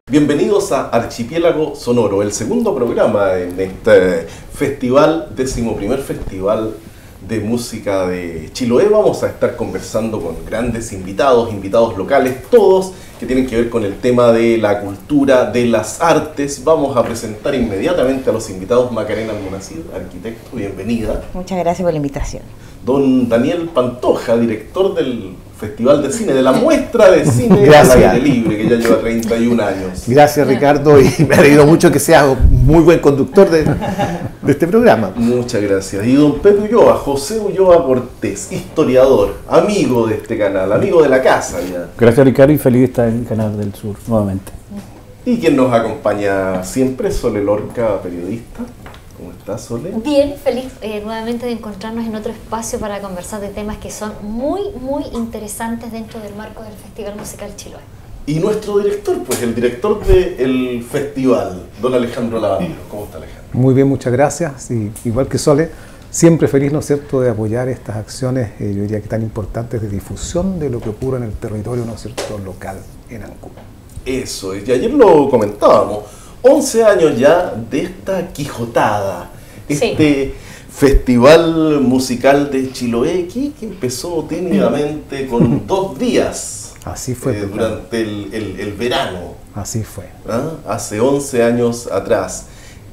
Bienvenidos a Archipiélago Sonoro, el segundo programa en este festival, 11º Festival de Música de Chiloé. Vamos a estar conversando con grandes invitados locales, todos que tienen que ver con el tema de la cultura, de las artes. Vamos a presentar inmediatamente a los invitados. Macarena Almonacid, arquitecto, bienvenida. Muchas gracias por la invitación. Don Daniel Pantoja, director del Festival de Cine, de la muestra de cine al aire libre, que ya lleva 31 años. Gracias, Ricardo, y me ha alegrado mucho que seas muy buen conductor de este programa. Muchas gracias. Y don Pepe Ulloa, José Ulloa Cortés, historiador, amigo de este canal, amigo de la casa ya. Gracias, Ricardo, y feliz de estar en el Canal del Sur nuevamente. Y quien nos acompaña siempre, Sole Lorca, periodista. ¿Cómo estás, Sole? Bien, feliz nuevamente de encontrarnos en otro espacio para conversar de temas que son muy interesantes dentro del marco del Festival Musical Chiloé. Y nuestro director, pues el director del festival, don Alejandro Lavandero. ¿Cómo está, Alejandro? Muy bien, muchas gracias. Y igual que Sole, siempre feliz, ¿no es cierto?, de apoyar estas acciones, yo diría que tan importantes, de difusión de lo que ocurre en el territorio, ¿no es cierto?, local en Ancud. Eso es, y ayer lo comentábamos. 11 años ya de esta Quijotada, este festival musical de Chiloé que empezó tímidamente con 2 días. Así fue. Durante el verano. Así fue. Hace 11 años atrás.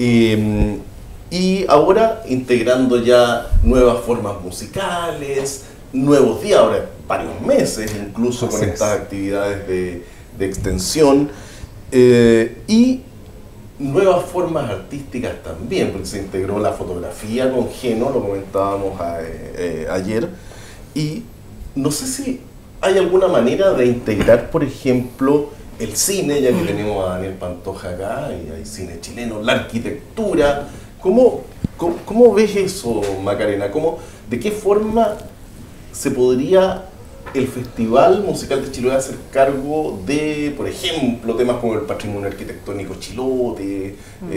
Y ahora integrando ya nuevas formas musicales, nuevos días, ahora varios meses incluso con estas actividades de extensión. Y nuevas formas artísticas también, porque se integró la fotografía con Geno, lo comentábamos ayer, y no sé si hay alguna manera de integrar, por ejemplo, el cine, ya que tenemos a Daniel Pantoja acá, y hay cine chileno, la arquitectura. ¿Cómo ves eso, Macarena? ¿De qué forma se podría el Festival Musical de Chiloé hacer cargo de, por ejemplo, temas como el patrimonio arquitectónico chilote,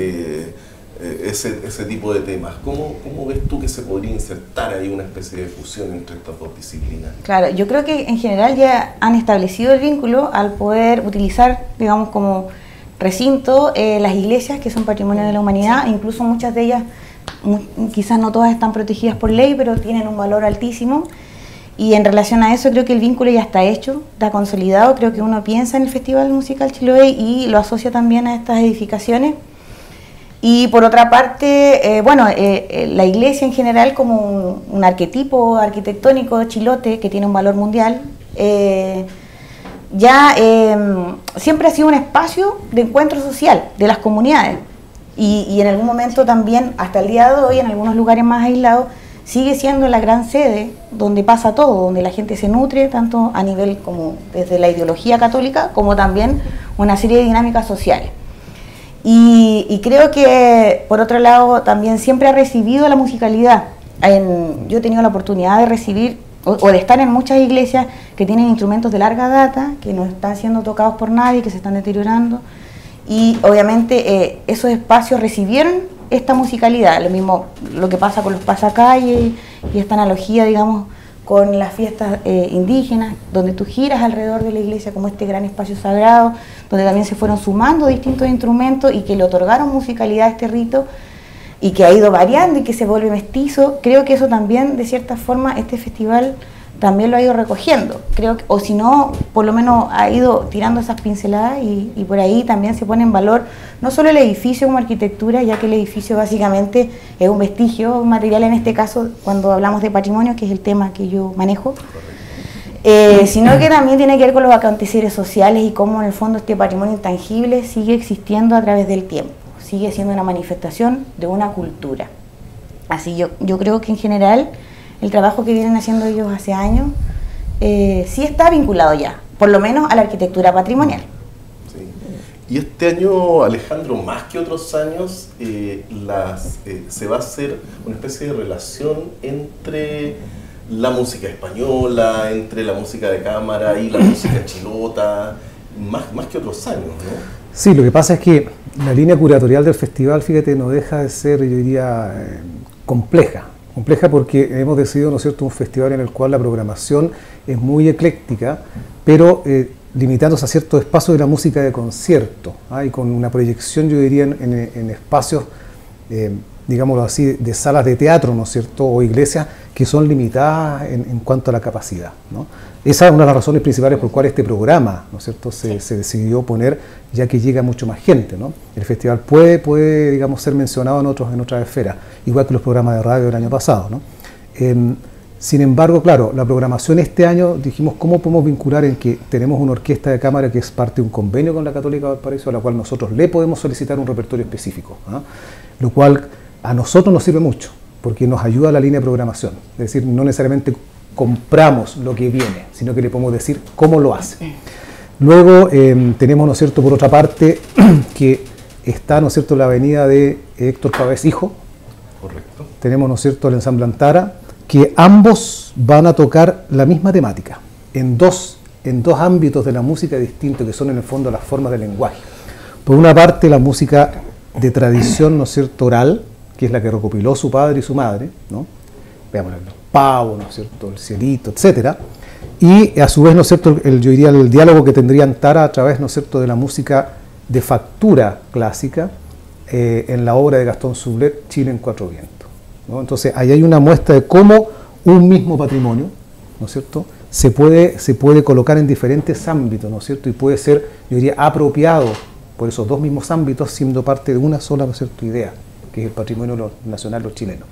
ese tipo de temas? ¿Cómo ves tú que se podría insertar ahí una especie de fusión entre estas dos disciplinas? Claro, yo creo que en general ya han establecido el vínculo al poder utilizar, digamos, como recinto las iglesias que son patrimonio de la humanidad, incluso muchas de ellas, quizás no todas están protegidas por ley, pero tienen un valor altísimo. Y en relación a eso creo que el vínculo ya está hecho, está consolidado. Creo que uno piensa en el Festival Musical Chiloé y lo asocia también a estas edificaciones. Y por otra parte, la iglesia en general como un arquetipo arquitectónico chilote que tiene un valor mundial, siempre ha sido un espacio de encuentro social de las comunidades. Y en algún momento también, hasta el día de hoy, en algunos lugares más aislados, sigue siendo la gran sede donde pasa todo, donde la gente se nutre, tanto a nivel como desde la ideología católica, como también una serie de dinámicas sociales. Y creo que, por otro lado, también siempre ha recibido la musicalidad. Yo he tenido la oportunidad de recibir o de estar en muchas iglesias que tienen instrumentos de larga data, que no están siendo tocados por nadie, que se están deteriorando. Y obviamente esos espacios recibieron esta musicalidad, lo mismo lo que pasa con los pasacalles y esta analogía, digamos, con las fiestas indígenas, donde tú giras alrededor de la iglesia como este gran espacio sagrado, donde también se fueron sumando distintos instrumentos y que le otorgaron musicalidad a este rito y que ha ido variando y que se vuelve mestizo. Creo que eso también, de cierta forma, este festival también lo ha ido recogiendo, creo que, o si no, por lo menos ha ido tirando esas pinceladas y por ahí también se pone en valor no solo el edificio como arquitectura, ya que el edificio básicamente es un vestigio material, en este caso cuando hablamos de patrimonio, que es el tema que yo manejo, sino que también tiene que ver con los aconteceres sociales y cómo en el fondo este patrimonio intangible sigue existiendo a través del tiempo, sigue siendo una manifestación de una cultura. Así yo creo que en general el trabajo que vienen haciendo ellos hace años sí está vinculado ya, por lo menos a la arquitectura patrimonial. Sí. Y este año, Alejandro, más que otros años, se va a hacer una especie de relación entre la música española, entre la música de cámara y la música chilota, más que otros años, ¿no? Sí, lo que pasa es que la línea curatorial del festival, fíjate, no deja de ser, yo diría, compleja porque hemos decidido, ¿no es cierto?, un festival en el cual la programación es muy ecléctica, pero limitándose a ciertos espacios de la música de concierto, y con una proyección, yo diría, en espacios, digámoslo así, de salas de teatro, ¿no es cierto?, o iglesias que son limitadas en cuanto a la capacidad, ¿no? Esa es una de las razones principales por cual este programa, ¿no es cierto?, se decidió poner, ya que llega mucho más gente, ¿no? El festival puede digamos, ser mencionado en otras esferas, igual que los programas de radio del año pasado, ¿no? Sin embargo, claro, la programación este año, dijimos, ¿cómo podemos vincular en que tenemos una orquesta de cámara que es parte de un convenio con la Católica de Valparaíso, a la cual nosotros le podemos solicitar un repertorio específico, ¿no? Lo cual a nosotros nos sirve mucho, porque nos ayuda a la línea de programación. Es decir, no necesariamente compramos lo que viene, sino que le podemos decir cómo lo hace. Luego tenemos, ¿no es cierto?, por otra parte, que está, ¿no es cierto?, la avenida de Héctor Pavés Hijo. Correcto. Tenemos, ¿no es cierto?, el Ensamble Antara, que ambos van a tocar la misma temática, en dos ámbitos de la música distintos, que son en el fondo las formas del lenguaje. Por una parte, la música de tradición, ¿no es cierto?, oral, que es la que recopiló su padre y su madre, ¿no? Veamos los pavos, ¿no es cierto?, el cielito, etcétera. Y a su vez, ¿no es cierto?, yo diría el diálogo que tendría Antara a través, ¿no es cierto?, de la música de factura clásica en la obra de Gastón Sublet, Chile en Cuatro Vientos, ¿no? Entonces, ahí hay una muestra de cómo un mismo patrimonio, ¿no es cierto?, se puede colocar en diferentes ámbitos, ¿no es cierto?, y puede ser, yo diría, apropiado por esos dos mismos ámbitos, siendo parte de una sola, ¿no es cierto?, idea, que es el patrimonio nacional los chilenos.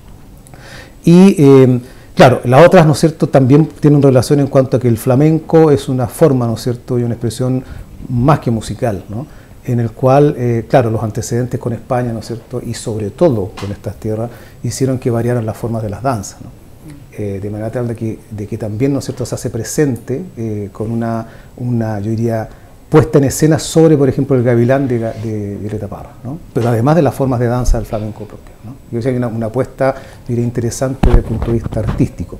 Y claro, las otras, ¿no es cierto?, también tienen relación en cuanto a que el flamenco es una forma, ¿no es cierto?, y una expresión más que musical, ¿no?, en el cual, claro, los antecedentes con España, ¿no es cierto?, y sobre todo con estas tierras, hicieron que variaran las formas de las danzas, ¿no? De manera tal de que también, ¿no es cierto?, se hace presente con una, yo diría, puesta en escena sobre, por ejemplo, el gavilán de Violeta Parra, ¿no? Pero además de las formas de danza del flamenco propio, ¿no? Yo creo que hay una apuesta, diría, interesante desde el punto de vista artístico.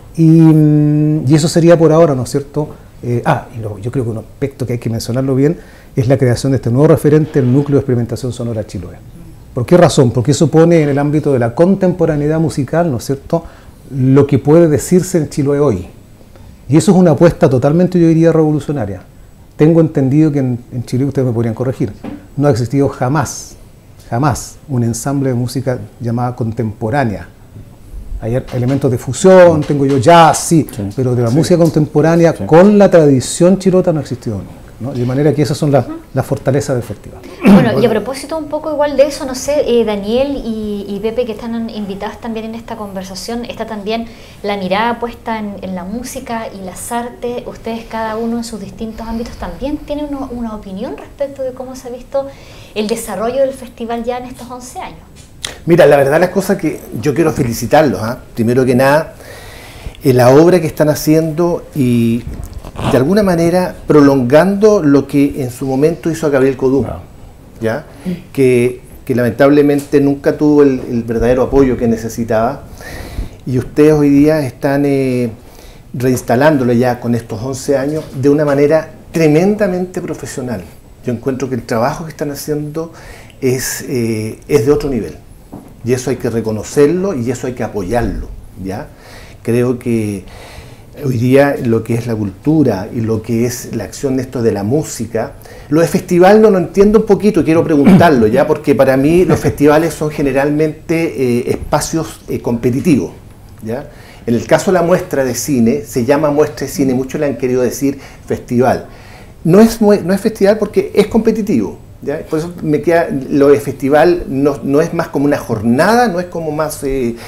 Y eso sería por ahora, ¿no es cierto? Yo creo que un aspecto que hay que mencionarlo bien es la creación de este nuevo referente, el Núcleo de Experimentación Sonora Chiloé. ¿Por qué razón? Porque eso pone en el ámbito de la contemporaneidad musical, ¿no es cierto?, lo que puede decirse en Chiloé hoy. Y eso es una apuesta totalmente, yo diría, revolucionaria. Tengo entendido que en Chile, ustedes me podrían corregir, no ha existido jamás un ensamble de música llamada contemporánea. Hay elementos de fusión, tengo yo jazz, sí, pero de la música contemporánea con la tradición chilota no ha existido nunca, ¿no? De manera que esas son las fortalezas del festival. Bueno, y a propósito un poco igual de eso, no sé, Daniel y Pepe, que están invitados también en esta conversación, está también la mirada puesta en la música y las artes. Ustedes, cada uno en sus distintos ámbitos, también tienen una opinión respecto de cómo se ha visto el desarrollo del festival ya en estos 11 años. Mira, la verdad las cosas que yo quiero felicitarlos, primero que nada, la obra que están haciendo y de alguna manera prolongando lo que en su momento hizo Gabriel Codú, ¿ya? Que lamentablemente nunca tuvo el verdadero apoyo que necesitaba, y ustedes hoy día están reinstalándolo ya con estos 11 años de una manera tremendamente profesional. Yo encuentro que el trabajo que están haciendo es de otro nivel, y eso hay que reconocerlo y eso hay que apoyarlo, ¿ya? Creo que hoy día lo que es la cultura y lo que es la acción de esto de la música, lo de festival no lo entiendo un poquito, quiero preguntarlo, ¿ya? Porque para mí los festivales son generalmente espacios competitivos, ¿ya? En el caso de la muestra de cine, se llama muestra de cine, muchos le han querido decir festival. No es festival porque es competitivo, ¿ya? Por eso me queda, lo de festival no es más como una jornada, no es como más,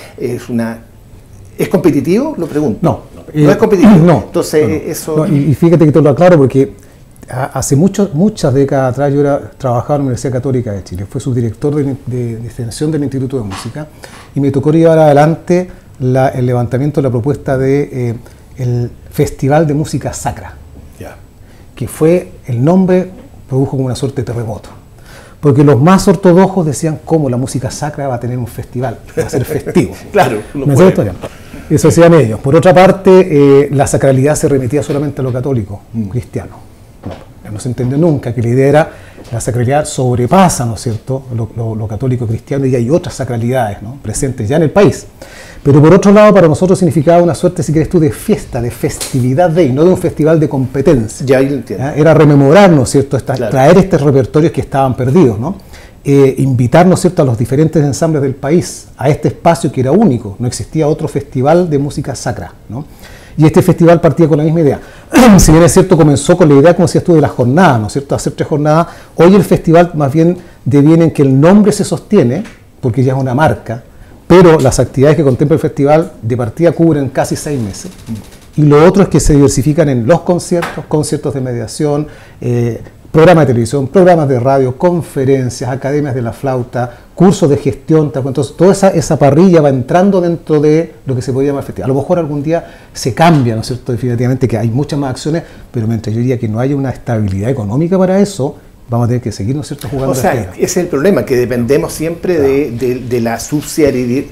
¿es competitivo? Lo pregunto. No es competitivo. No. Entonces, eso... No, y fíjate que te lo aclaro porque hace muchas décadas atrás yo trabajaba en la Universidad Católica de Chile, fui subdirector de extensión del Instituto de Música, y me tocó llevar adelante el levantamiento de la propuesta de el Festival de Música Sacra, que fue, el nombre produjo como una suerte de terremoto, porque los más ortodoxos decían cómo la música sacra va a tener un festival, va a ser festivo. Claro, eso decían ellos. Por otra parte, la sacralidad se remitía solamente a lo católico, cristiano. No se entendió nunca que la idea era, la sacralidad sobrepasa, ¿no es cierto?, lo católico cristiano, y hay otras sacralidades, ¿no?, presentes ya en el país. Pero por otro lado, para nosotros significaba una suerte, si quieres tú, de fiesta, de festividad y no de un festival de competencia. Ya ahí lo entiendo. Era rememorar, ¿no es cierto?, Claro. traer estos repertorios que estaban perdidos, ¿no? Invitar, ¿no es cierto?, a los diferentes ensambles del país a este espacio que era único. No existía otro festival de música sacra, ¿no? Y este festival partía con la misma idea. Si bien es cierto, comenzó con la idea, como decías tú, de las jornadas, ¿no es cierto?, hacer 3 jornadas. Hoy el festival más bien deviene en que el nombre se sostiene, porque ya es una marca, pero las actividades que contempla el festival de partida cubren casi 6 meses. Y lo otro es que se diversifican en los conciertos, conciertos de mediación, programas de televisión, programas de radio, conferencias, academias de la flauta, cursos de gestión. Entonces, toda esa parrilla va entrando dentro de lo que se podría llamar festival. A lo mejor algún día se cambia, ¿no es cierto?, definitivamente, que hay muchas más acciones, pero mientras yo diría que no haya una estabilidad económica para eso, vamos a tener que seguir, ¿no es cierto?, jugando. O sea, ese es el problema, que dependemos siempre de la subsidiariedad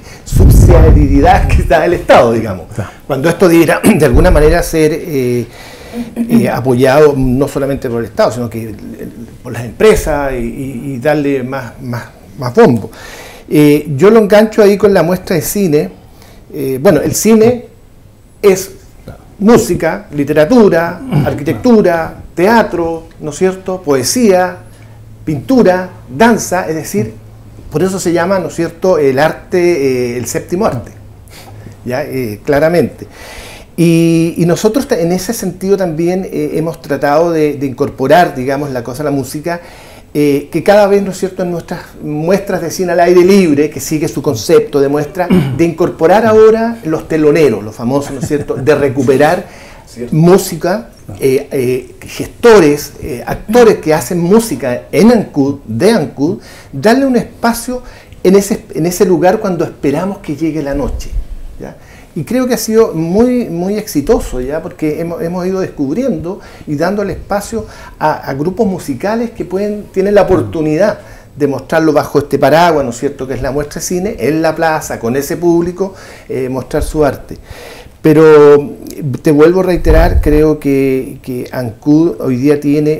que da el Estado, digamos. Claro. Cuando esto debiera de alguna manera ser apoyado no solamente por el Estado, sino que por las empresas y darle más bombo. Yo lo engancho ahí con la muestra de cine. Bueno, el cine es música, literatura, arquitectura, teatro, ¿no es cierto?, poesía, pintura, danza, es decir, por eso se llama, ¿no es cierto?, el arte, el séptimo arte, ¿ya? Claramente. Y nosotros en ese sentido también hemos tratado de incorporar, digamos, la cosa, la música, que cada vez, ¿no es cierto?, en nuestras muestras de cine al aire libre, que sigue su concepto de muestra, de incorporar ahora los teloneros, los famosos, ¿no es cierto?, de recuperar música, gestores, actores que hacen música en Ancud, de Ancud, darle un espacio en ese lugar cuando esperamos que llegue la noche, ¿ya? Y creo que ha sido muy exitoso, ¿ya?, porque hemos ido descubriendo y dándole espacio a grupos musicales que tienen la oportunidad de mostrarlo bajo este paraguas, ¿no es cierto?, que es la muestra de cine, en la plaza, con ese público, mostrar su arte. Pero te vuelvo a reiterar, creo que Ancud hoy día tiene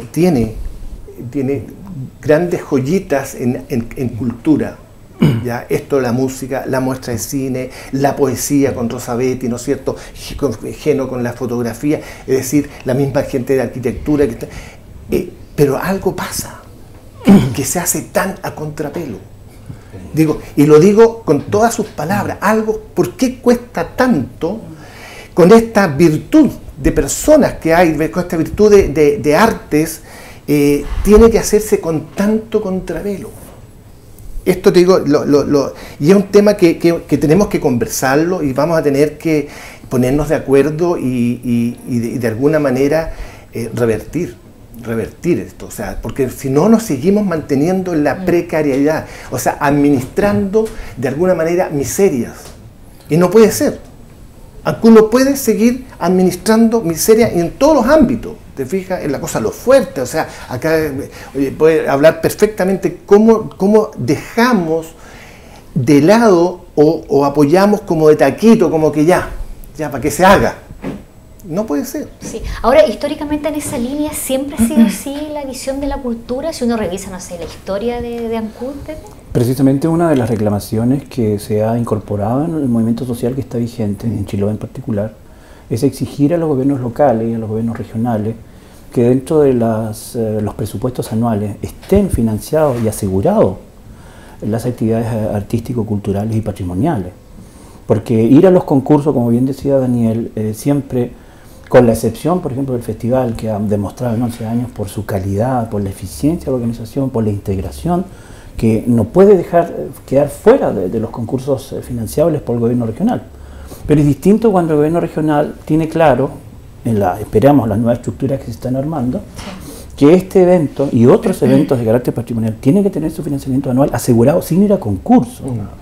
grandes joyitas en cultura. Ya, esto, la música, la muestra de cine, la poesía con Rosabetti, ¿no es cierto?, Geno con la fotografía, es decir, la misma gente de arquitectura, pero algo pasa, que se hace tan a contrapelo. Digo, y lo digo con todas sus palabras, algo, ¿por qué cuesta tanto con esta virtud de personas que hay, con esta virtud de artes, tiene que hacerse con tanto contrapelo? Esto te digo, y es un tema que tenemos que conversarlo y vamos a tener que ponernos de acuerdo y de alguna manera revertir esto, o sea, porque si no nos seguimos manteniendo en la precariedad, o sea, administrando de alguna manera miserias, y no puede ser. Ancud no puede seguir administrando miseria en todos los ámbitos. ¿Te fijas? Es la cosa lo fuerte, o sea, acá puede hablar perfectamente cómo dejamos de lado o apoyamos como de taquito, como que ya, para que se haga. No puede ser. Sí. Ahora, históricamente en esa línea siempre ha sido así la visión de la cultura, si uno revisa, no sé, la historia de Ancud, Pepe. Precisamente una de las reclamaciones que se ha incorporado en el movimiento social que está vigente, en Chiloé en particular, es exigir a los gobiernos locales y a los gobiernos regionales que dentro de los presupuestos anuales estén financiados y asegurados las actividades artístico-culturales y patrimoniales. Porque ir a los concursos, como bien decía Daniel, siempre, con la excepción, por ejemplo, del festival, que ha demostrado en 11 años por su calidad, por la eficiencia de la organización, por la integración, que no puede quedar fuera de los concursos financiables por el gobierno regional. Pero es distinto cuando el gobierno regional tiene claro, esperamos las nuevas estructuras que se están armando, que este evento y otros eventos de carácter patrimonial tienen que tener su financiamiento anual asegurado sin ir a concurso.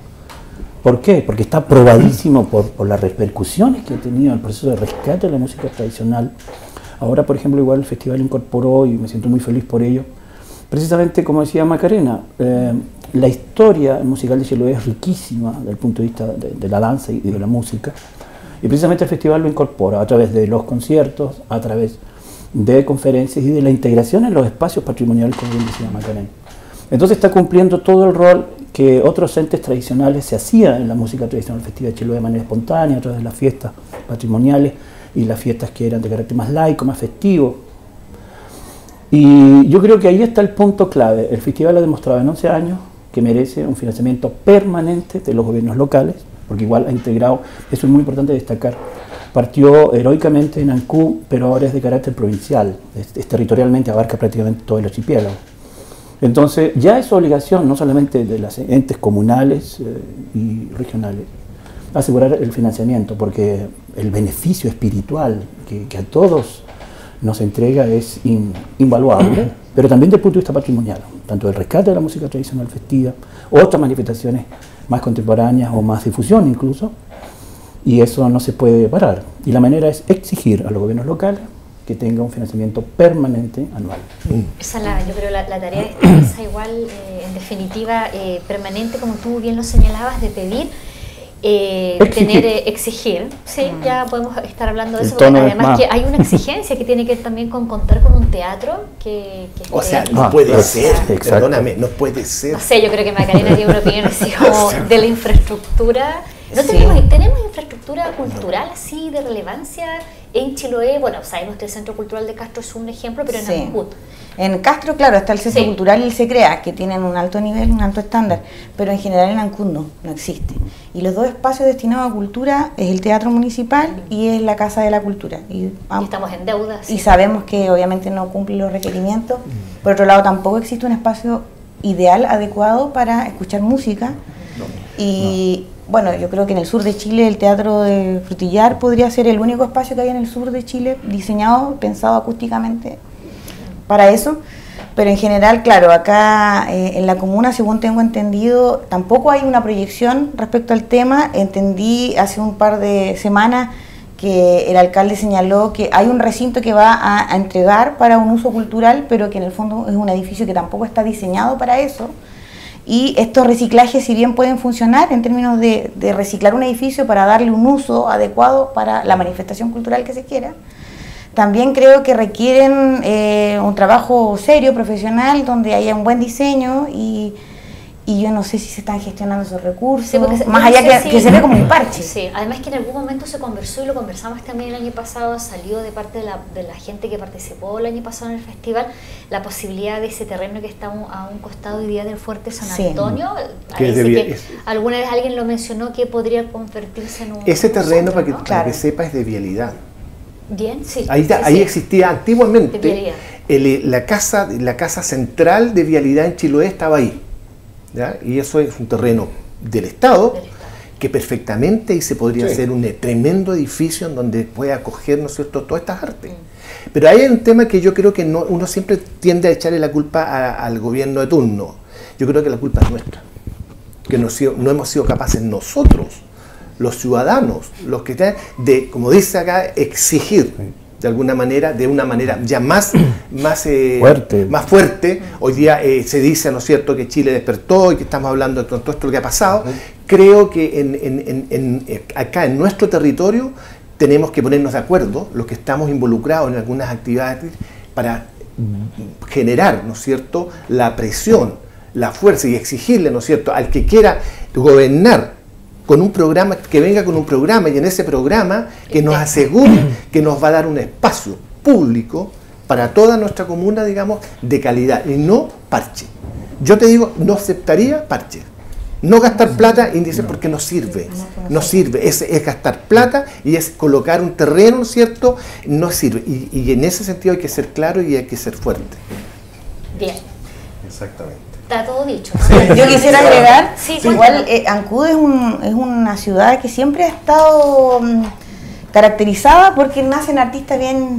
¿Por qué? Porque está probadísimo por las repercusiones que ha tenido el proceso de rescate de la música tradicional. Ahora, por ejemplo, igual el festival incorporó, y me siento muy feliz por ello, precisamente como decía Macarena, la historia musical de Chiloé es riquísima desde el punto de vista de la danza y de la música, y precisamente el festival lo incorpora a través de los conciertos, a través de conferencias y de la integración en los espacios patrimoniales, como bien decía Macarena. Entonces está cumpliendo todo el rol que otros entes tradicionales se hacían en la música tradicional festiva de Chiloé de manera espontánea, a través de las fiestas patrimoniales y las fiestas que eran de carácter más laico, más festivo. Y yo creo que ahí está el punto clave. El festival ha demostrado en 11 años que merece un financiamiento permanente de los gobiernos locales, porque igual ha integrado, eso es muy importante destacar, partió heroicamente en Ancud, pero ahora es de carácter provincial, territorialmente abarca prácticamente todo el archipiélago. Entonces ya es obligación, no solamente de los entes comunales y regionales, asegurar el financiamiento, porque el beneficio espiritual que a todos nos entrega es invaluable, pero también desde el punto de vista patrimonial, tanto el rescate de la música tradicional festiva, otras manifestaciones más contemporáneas o más difusión incluso, y eso no se puede parar. Y la manera es exigir a los gobiernos locales que tenga un financiamiento permanente anual. Esa es yo creo la tarea de esta mesa igual, en definitiva, permanente, como tú bien lo señalabas, de pedir, exigir, sí, ya podemos estar hablando de eso, porque además que hay una exigencia que tiene que ver también con contar con un teatro que o sea, no puede ser, perdóname, no puede ser. No sé, yo creo que Macarena tiene una opinión así como de la infraestructura. ¿No tenemos infraestructura cultural así de relevancia en Chiloé? Bueno, sabemos que el Centro Cultural de Castro es un ejemplo, pero en Ancud. En Castro, claro, está el Centro Cultural y el SECREA, que tienen un alto nivel, un alto estándar, pero en general en Ancud no existe. Y los dos espacios destinados a cultura es el Teatro Municipal y es la Casa de la Cultura. Y estamos en deuda. Y sabemos que obviamente no cumple los requerimientos. Por otro lado, tampoco existe un espacio ideal, adecuado para escuchar música. Y bueno, yo creo que en el sur de Chile el Teatro de Frutillar podría ser el único espacio que hay en el sur de Chile diseñado, pensado acústicamente para eso, pero en general, claro, acá en la comuna, según tengo entendido, tampoco hay una proyección respecto al tema. Entendí hace un par de semanas que el alcalde señaló que hay un recinto que va a entregar para un uso cultural, pero que en el fondo es un edificio que tampoco está diseñado para eso. Y estos reciclajes, si bien pueden funcionar en términos de reciclar un edificio para darle un uso adecuado para la manifestación cultural que se quiera, también creo que requieren un trabajo serio, profesional, donde haya un buen diseño y yo no sé si se están gestionando esos recursos, más allá que se ve como un parche. Sí, además que en algún momento se conversó y lo conversamos también el año pasado, salió de parte de la gente que participó el año pasado en el festival, la posibilidad de ese terreno que está a un costado hoy día del Fuerte San Antonio. Alguna vez alguien lo mencionó que podría convertirse en un... Ese terreno, centro, para que sepa, es de vialidad. Bien, sí. Ahí existía antiguamente la casa central de vialidad en Chiloé estaba ahí, ¿ya? Y eso es un terreno del Estado que perfectamente y se podría hacer un tremendo edificio en donde puede acoger, ¿no es cierto?, todas estas artes. Pero hay un tema que yo creo que uno siempre tiende a echarle la culpa al gobierno de turno. Yo creo que la culpa es nuestra, que no hemos sido capaces nosotros, los ciudadanos, los que están, como dice acá, exigir de alguna manera, de una manera ya más fuerte. Hoy día se dice, ¿no es cierto?, que Chile despertó y que estamos hablando de todo esto que ha pasado. Creo que acá en nuestro territorio tenemos que ponernos de acuerdo, los que estamos involucrados en algunas actividades, para generar, ¿no es cierto?, la presión, la fuerza y exigirle, ¿no es cierto?, al que quiera gobernar con un programa, que venga con un programa y en ese programa que nos asegure que nos va a dar un espacio público para toda nuestra comuna, digamos, de calidad y no parche. Yo te digo, no aceptaría parche. No gastar plata, índice, porque no sirve. No sirve. Es gastar plata y es colocar un terreno, ¿no es cierto? No sirve. Y en ese sentido hay que ser claro y hay que ser fuerte. Bien. Exactamente. Está todo dicho. Yo quisiera agregar, igual Ancud es una ciudad que siempre ha estado caracterizada porque nacen artistas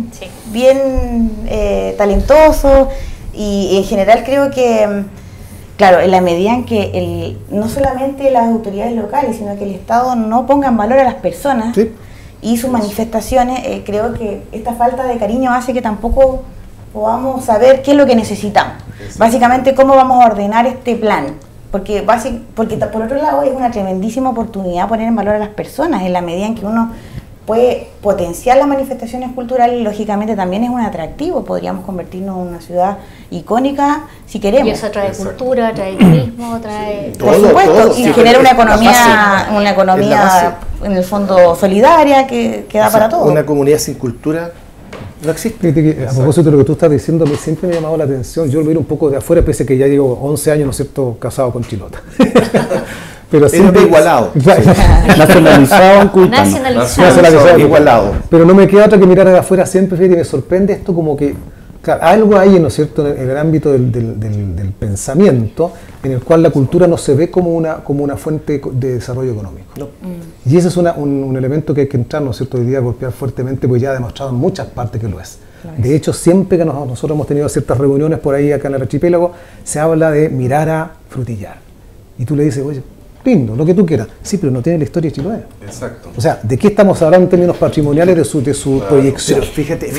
bien talentosos y en general creo que, claro, en la medida en que no solamente las autoridades locales, sino que el Estado no ponga en valor a las personas y sus manifestaciones, creo que esta falta de cariño hace que tampoco podamos saber qué es lo que necesitamos. Básicamente, cómo vamos a ordenar este plan. Porque por otro lado es una tremendísima oportunidad poner en valor a las personas en la medida en que uno puede potenciar las manifestaciones culturales y lógicamente también es un atractivo. Podríamos convertirnos en una ciudad icónica si queremos. Y eso trae cultura, trae turismo, trae... Por supuesto, y genera una Es economía en el fondo solidaria que da para todo. Una comunidad sin cultura no existe. Fíjate que, a propósito de lo que tú estás diciendo, siempre me ha llamado la atención. Yo lo miro un poco de afuera, pese a que ya llevo 11 años, ¿no es cierto?, casado con Chilota. Pero siempre igualado. Nacionalizado en culpa. Nacionalizado. Igualado. Pero no me queda otra que mirar de afuera siempre, fíjate, y me sorprende esto como que, claro, algo hay, ¿no es cierto?, en el ámbito del pensamiento, en el cual la cultura no se ve como una fuente de desarrollo económico. No. Y ese es un elemento que hay que entrar, ¿no es cierto?, hoy día a golpear fuertemente, porque ya ha demostrado en muchas partes que lo es. De hecho, siempre que nosotros hemos tenido ciertas reuniones por ahí acá en el archipiélago, se habla de mirar a Frutillar. Y tú le dices, oye, lindo, lo que tú quieras. Sí, pero no tiene la historia de Chiloé. Exacto. O sea, ¿de qué estamos hablando en términos patrimoniales de su proyección? Pero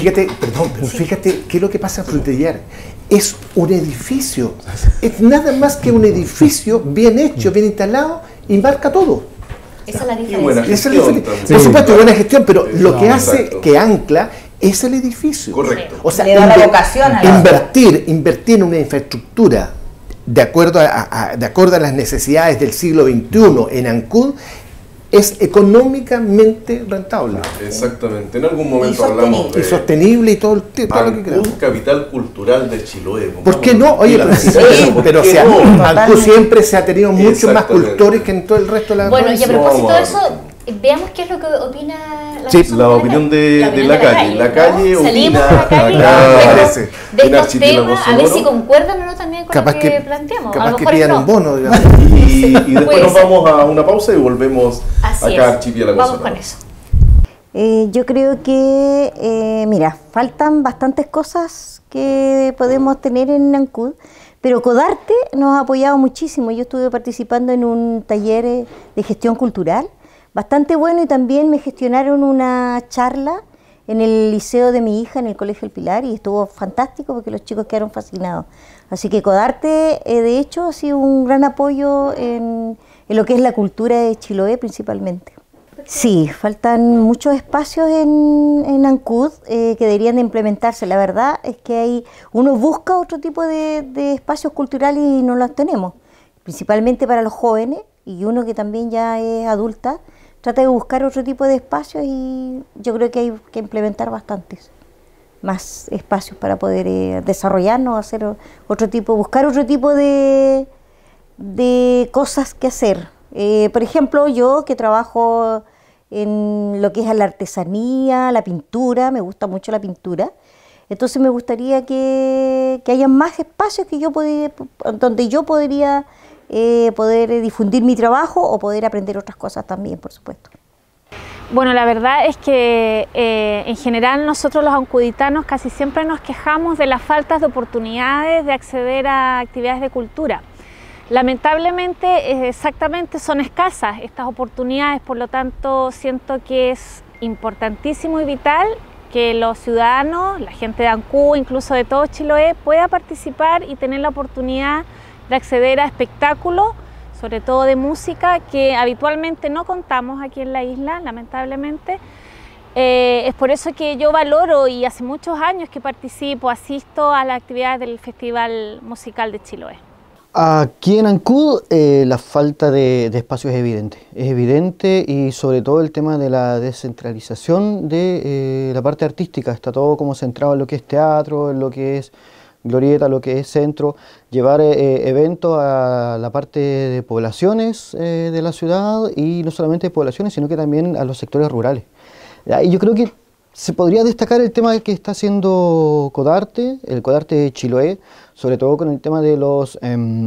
fíjate qué es lo que pasa en Frutillar. Es un edificio. Es nada más que un edificio bien hecho, bien instalado y marca todo. Esa es la Y buena diferencia. Esa es la gestión diferencia. también. Por supuesto, buena gestión, pero lo que hace exacto. que ancla es el edificio. Correcto. O sea, Le da la vocación a la invertir en una infraestructura de acuerdo a las necesidades del siglo XXI en Ancud es económicamente rentable. Exactamente. En algún momento Y hablamos de Y sostenible y todo lo que Ancud, queramos. capital cultural de Chiloé. ¿Por qué no? Oye, pero sí, pero o sea, Ancud siempre se ha tenido muchos más Exactamente. cultores que en todo el resto de la Bueno, y a provincia. propósito de Vamos a eso, veamos qué es lo que opina la Sí, persona la de opinión de la calle. La ¿no? calle Salimos opina a la calle acá parece, de en estos Archipiélago temas, a ver si Sonoro. concuerdan o no también con Capaz lo que que, planteamos. A capaz lo que mejor pidan no. un bono, digamos. Y después Puede nos ser. vamos a una pausa y volvemos Así acá a es. Archipiélago Vamos Sonoro. con eso. Yo creo que, mira, faltan bastantes cosas que podemos tener en Ancud, pero Codarte nos ha apoyado muchísimo. Yo estuve participando en un taller de gestión cultural, bastante bueno, y también me gestionaron una charla en el liceo de mi hija, en el Colegio El Pilar, y estuvo fantástico porque los chicos quedaron fascinados. Así que Codarte, de hecho, ha sido un gran apoyo en lo que es la cultura de Chiloé principalmente. Sí, faltan muchos espacios en Ancud que deberían de implementarse. La verdad es que uno busca otro tipo de espacios culturales y no los tenemos, principalmente para los jóvenes, y uno que también ya es adulta, trata de buscar otro tipo de espacios, y yo creo que hay que implementar bastantes más espacios para poder desarrollarnos, hacer otro tipo, buscar otro tipo de cosas que hacer. Por ejemplo, yo que trabajo en lo que es la artesanía, la pintura, me gusta mucho la pintura, entonces me gustaría que haya más espacios donde yo podría poder difundir mi trabajo o poder aprender otras cosas también, por supuesto. Bueno, la verdad es que en general nosotros los ancuditanos casi siempre nos quejamos de las faltas de oportunidades de acceder a actividades de cultura. Lamentablemente, exactamente, son escasas estas oportunidades, por lo tanto siento que es importantísimo y vital que los ciudadanos, la gente de Ancud, incluso de todo Chiloé, pueda participar y tener la oportunidad de acceder a espectáculos, sobre todo de música, que habitualmente no contamos aquí en la isla, lamentablemente. Es por eso que yo valoro, y hace muchos años que participo, asisto a las actividades del Festival Musical de Chiloé. Aquí en Ancud la falta de espacios es evidente, y sobre todo el tema de la descentralización de la parte artística. Está todo como centrado en lo que es teatro, en lo que es glorieta, lo que es centro, llevar eventos a la parte de poblaciones de la ciudad, y no solamente de poblaciones, sino que también a los sectores rurales. Y yo creo que se podría destacar el tema que está haciendo Codarte, el Codarte de Chiloé, sobre todo con el tema de los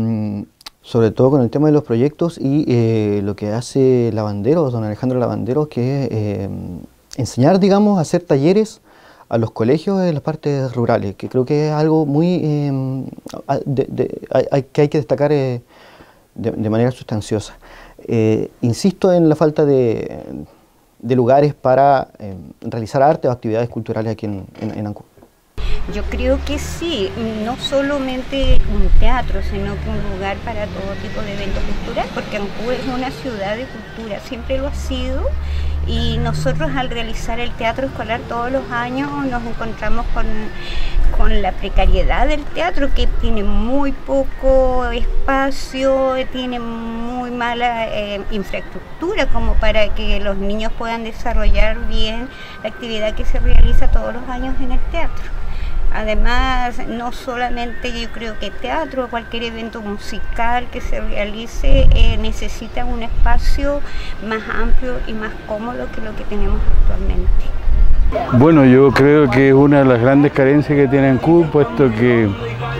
proyectos y lo que hace Lavanderos, don Alejandro Lavanderos, que es enseñar, digamos, a hacer talleres a los colegios en las partes rurales, que creo que es algo muy que hay que destacar de manera sustanciosa. Insisto en la falta de lugares para realizar arte o actividades culturales aquí en Ancud. Yo creo que sí, no solamente un teatro, sino que un lugar para todo tipo de eventos culturales, porque Ancud es una ciudad de cultura, siempre lo ha sido, y nosotros al realizar el teatro escolar todos los años nos encontramos con la precariedad del teatro, que tiene muy poco espacio, tiene muy mala infraestructura como para que los niños puedan desarrollar bien la actividad que se realiza todos los años en el teatro. Además, no solamente yo creo que teatro, cualquier evento musical que se realice necesita un espacio más amplio y más cómodo que lo que tenemos actualmente. Bueno, yo creo que es una de las grandes carencias que tiene Ancud, puesto que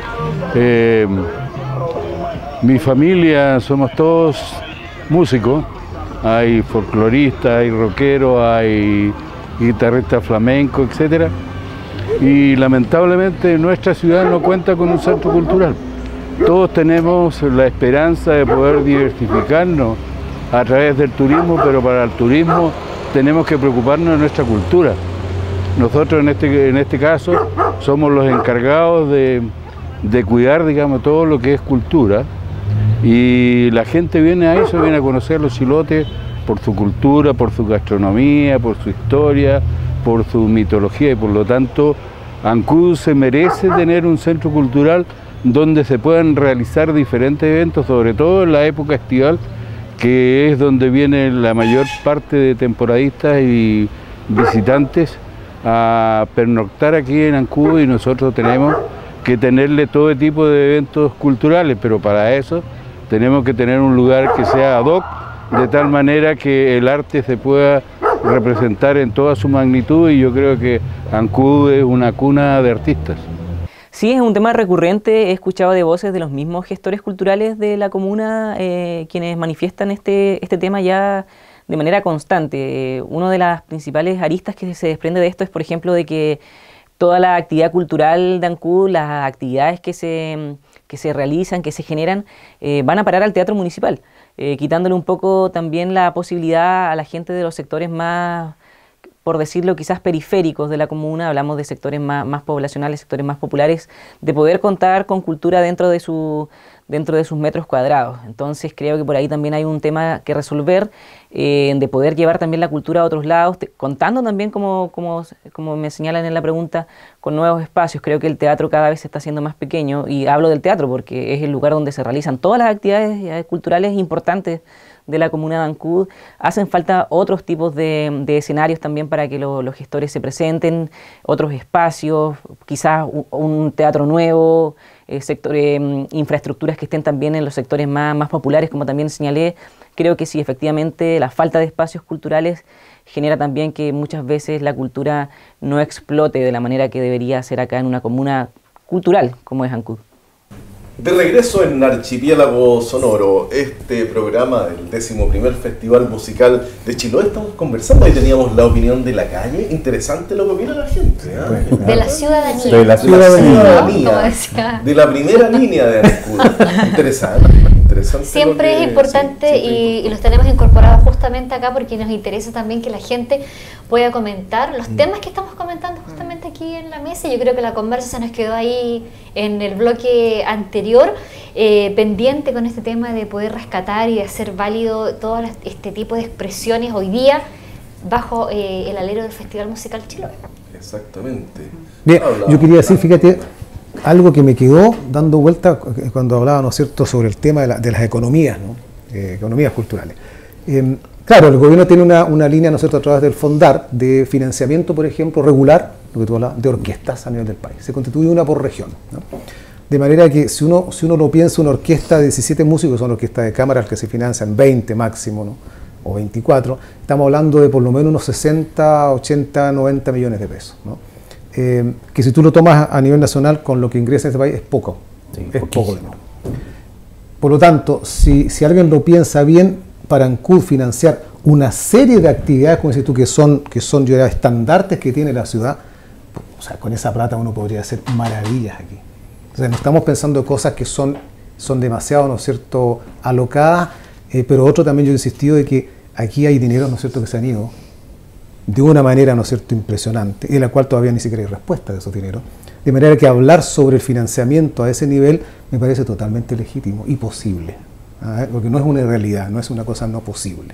mi familia somos todos músicos, hay folcloristas, hay rockeros, hay guitarristas flamencos, etcétera. Y lamentablemente nuestra ciudad no cuenta con un centro cultural. Todos tenemos la esperanza de poder diversificarnos a través del turismo, pero para el turismo tenemos que preocuparnos de nuestra cultura. Nosotros en este caso somos los encargados de cuidar, digamos, todo lo que es cultura, y la gente viene a eso, viene a conocer los Chilotes por su cultura, por su gastronomía, por su historia, por su mitología, y por lo tanto Ancud se merece tener un centro cultural donde se puedan realizar diferentes eventos, sobre todo en la época estival, que es donde viene la mayor parte de temporadistas y visitantes a pernoctar aquí en Ancud, y nosotros tenemos que tenerle todo tipo de eventos culturales, pero para eso tenemos que tener un lugar que sea ad hoc, de tal manera que el arte se pueda representar en toda su magnitud, y yo creo que Ancud es una cuna de artistas. Sí, es un tema recurrente, he escuchado de voces de los mismos gestores culturales de la comuna quienes manifiestan este tema ya de manera constante. Una de las principales aristas que se desprende de esto es, por ejemplo, de que toda la actividad cultural de Ancud, las actividades que se realizan, que se generan, van a parar al teatro municipal, quitándole un poco también la posibilidad a la gente de los sectores más, por decirlo, quizás periféricos de la comuna, hablamos de sectores más poblacionales, sectores más populares, de poder contar con cultura dentro de sus metros cuadrados. Entonces creo que por ahí también hay un tema que resolver, de poder llevar también la cultura a otros lados, contando también, como me señalan en la pregunta, con nuevos espacios. Creo que el teatro cada vez se está haciendo más pequeño, y hablo del teatro porque es el lugar donde se realizan todas las actividades culturales importantes de la comuna de Ancud. Hacen falta otros tipos de escenarios también para que los gestores se presenten, otros espacios, quizás un teatro nuevo, infraestructuras que estén también en los sectores más populares, como también señalé. Creo que sí, efectivamente, la falta de espacios culturales genera también que muchas veces la cultura no explote de la manera que debería ser acá en una comuna cultural como es Ancud. De regreso en Archipiélago Sonoro, este programa del 11º Festival Musical de Chiloé, estamos conversando y teníamos la opinión de la calle. Interesante lo que opina la gente, ¿eh? De la ciudadanía. De la ciudadanía. ¿No? De la primera línea de Ancud. Interesante. Siempre es importante y los tenemos incorporados justamente acá porque nos interesa también que la gente pueda comentar los temas que estamos comentando justamente aquí en la mesa. Yo creo que la conversa se nos quedó ahí en el bloque anterior, pendiente con este tema de poder rescatar y de hacer válido todo este tipo de expresiones hoy día bajo el alero del Festival Musical Chiloé. Exactamente. Bien, yo quería decir, fíjate, algo que me quedó dando vuelta cuando hablaba, ¿no es cierto?, sobre el tema de las economías, ¿no? Economías culturales. Claro, el gobierno tiene una línea, ¿no es cierto?, a través del Fondar de financiamiento, por ejemplo, regular, lo que tú hablabas, de orquestas a nivel del país. Se constituye una por región, ¿no? De manera que si uno lo piensa, una orquesta de 17 músicos, son orquestas de cámaras que se financian 20 máximo, ¿no?, o 24, estamos hablando de por lo menos unos 60, 80, 90 millones de pesos, ¿no? Que si tú lo tomas a nivel nacional con lo que ingresa en este país es poco, sí, es poco de nuevo. Por lo tanto, si alguien lo piensa bien, para Ancud financiar una serie de actividades, como dices tú, que son ya estandartes que tiene la ciudad, o sea, con esa plata uno podría hacer maravillas aquí. O sea, no estamos pensando cosas que son demasiado, ¿no es cierto?, alocadas, pero otro también yo he insistido de que aquí hay dinero, ¿no es cierto?, que se han ido de una manera, ¿no es cierto?, impresionante, y de la cual todavía ni siquiera hay respuesta de esos dineros. de manera que hablar sobre el financiamiento a ese nivel me parece totalmente legítimo y posible, porque no es una realidad, no es una cosa no posible.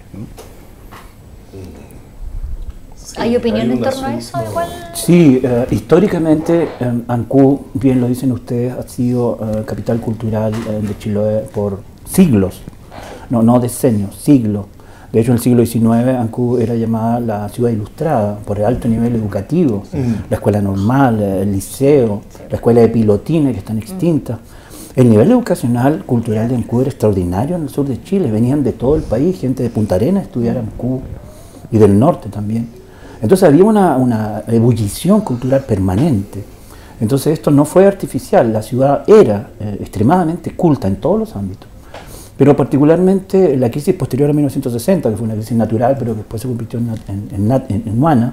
¿Hay opinión en torno a eso igual? Sí, históricamente Ancud, bien lo dicen ustedes, ha sido capital cultural de Chiloé por siglos, no decenios, siglos. De hecho, en el siglo XIX Ancud era llamada la ciudad ilustrada por el alto nivel educativo, la escuela normal, el liceo, la escuela de pilotines que están extintas. El nivel educacional, cultural de Ancud era extraordinario en el sur de Chile, venían de todo el país, gente de Punta Arenas a estudiar Ancud y del norte también. Entonces había una ebullición cultural permanente. Entonces esto no fue artificial, la ciudad era extremadamente culta en todos los ámbitos. Pero particularmente la crisis posterior a 1960, que fue una crisis natural, pero que después se convirtió en humana,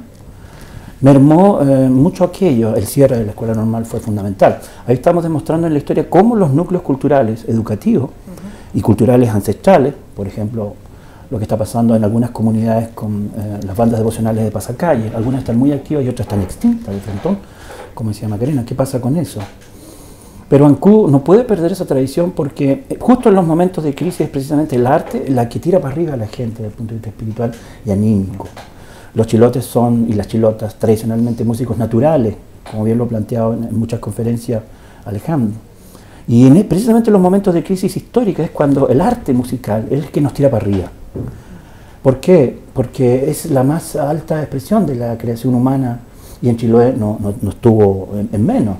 mermó mucho aquello. El cierre de la escuela normal fue fundamental. Ahí estamos demostrando en la historia cómo los núcleos culturales, educativos y culturales ancestrales, por ejemplo, lo que está pasando en algunas comunidades con las bandas devocionales de pasacalle, algunas están muy activas y otras están extintas de frontón, como decía Macarena. ¿Qué pasa con eso? Pero Ancud no puede perder esa tradición porque justo en los momentos de crisis es precisamente el arte la que tira para arriba a la gente desde el punto de vista espiritual y anímico. Los chilotes son, y las chilotas, tradicionalmente músicos naturales, como bien lo ha planteado en muchas conferencias Alejandro. Y precisamente en los momentos de crisis histórica es cuando el arte musical es el que nos tira para arriba. ¿Por qué? Porque es la más alta expresión de la creación humana y en Chiloé no estuvo en menos.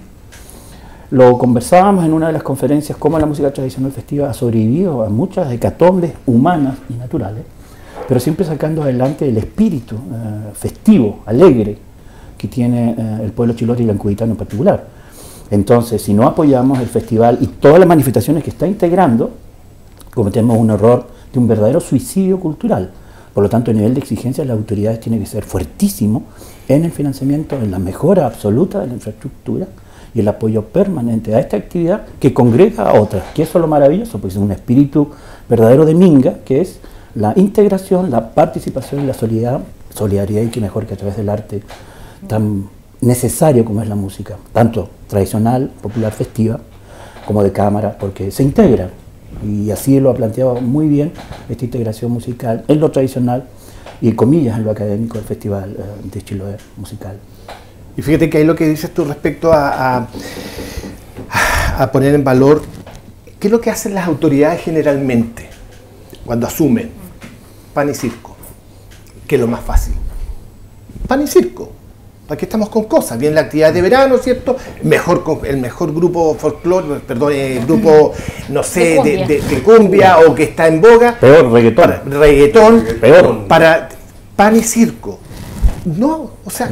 Lo conversábamos en una de las conferencias, cómo la música tradicional festiva ha sobrevivido a muchas hecatombes humanas y naturales, pero siempre sacando adelante el espíritu festivo, alegre, que tiene el pueblo chilote y el ancuditano en particular. Entonces, si no apoyamos el festival y todas las manifestaciones que está integrando, cometemos un error de un verdadero suicidio cultural. Por lo tanto, el nivel de exigencia de las autoridades tiene que ser fuertísimo en el financiamiento, en la mejora absoluta de la infraestructura y el apoyo permanente a esta actividad que congrega a otras, que eso es lo maravilloso, porque es un espíritu verdadero de Minga, que es la integración, la participación y la solidaridad, y que mejor que a través del arte tan necesario como es la música, tanto tradicional, popular, festiva, como de cámara, porque se integra. Y así lo ha planteado muy bien esta integración musical en lo tradicional y comillas en lo académico del Festival de Chiloé Musical. Y fíjate que ahí lo que dices tú respecto a poner en valor qué es lo que hacen las autoridades generalmente cuando asumen pan y circo, que es lo más fácil. Pan y circo. Aquí estamos con cosas, viene la actividad de verano, ¿cierto? El mejor grupo folclore, perdón, el grupo, no sé, de cumbia o que está en boga. Peor, reggaetón. Reggaetón, peor. Para pan y circo. No, o sea,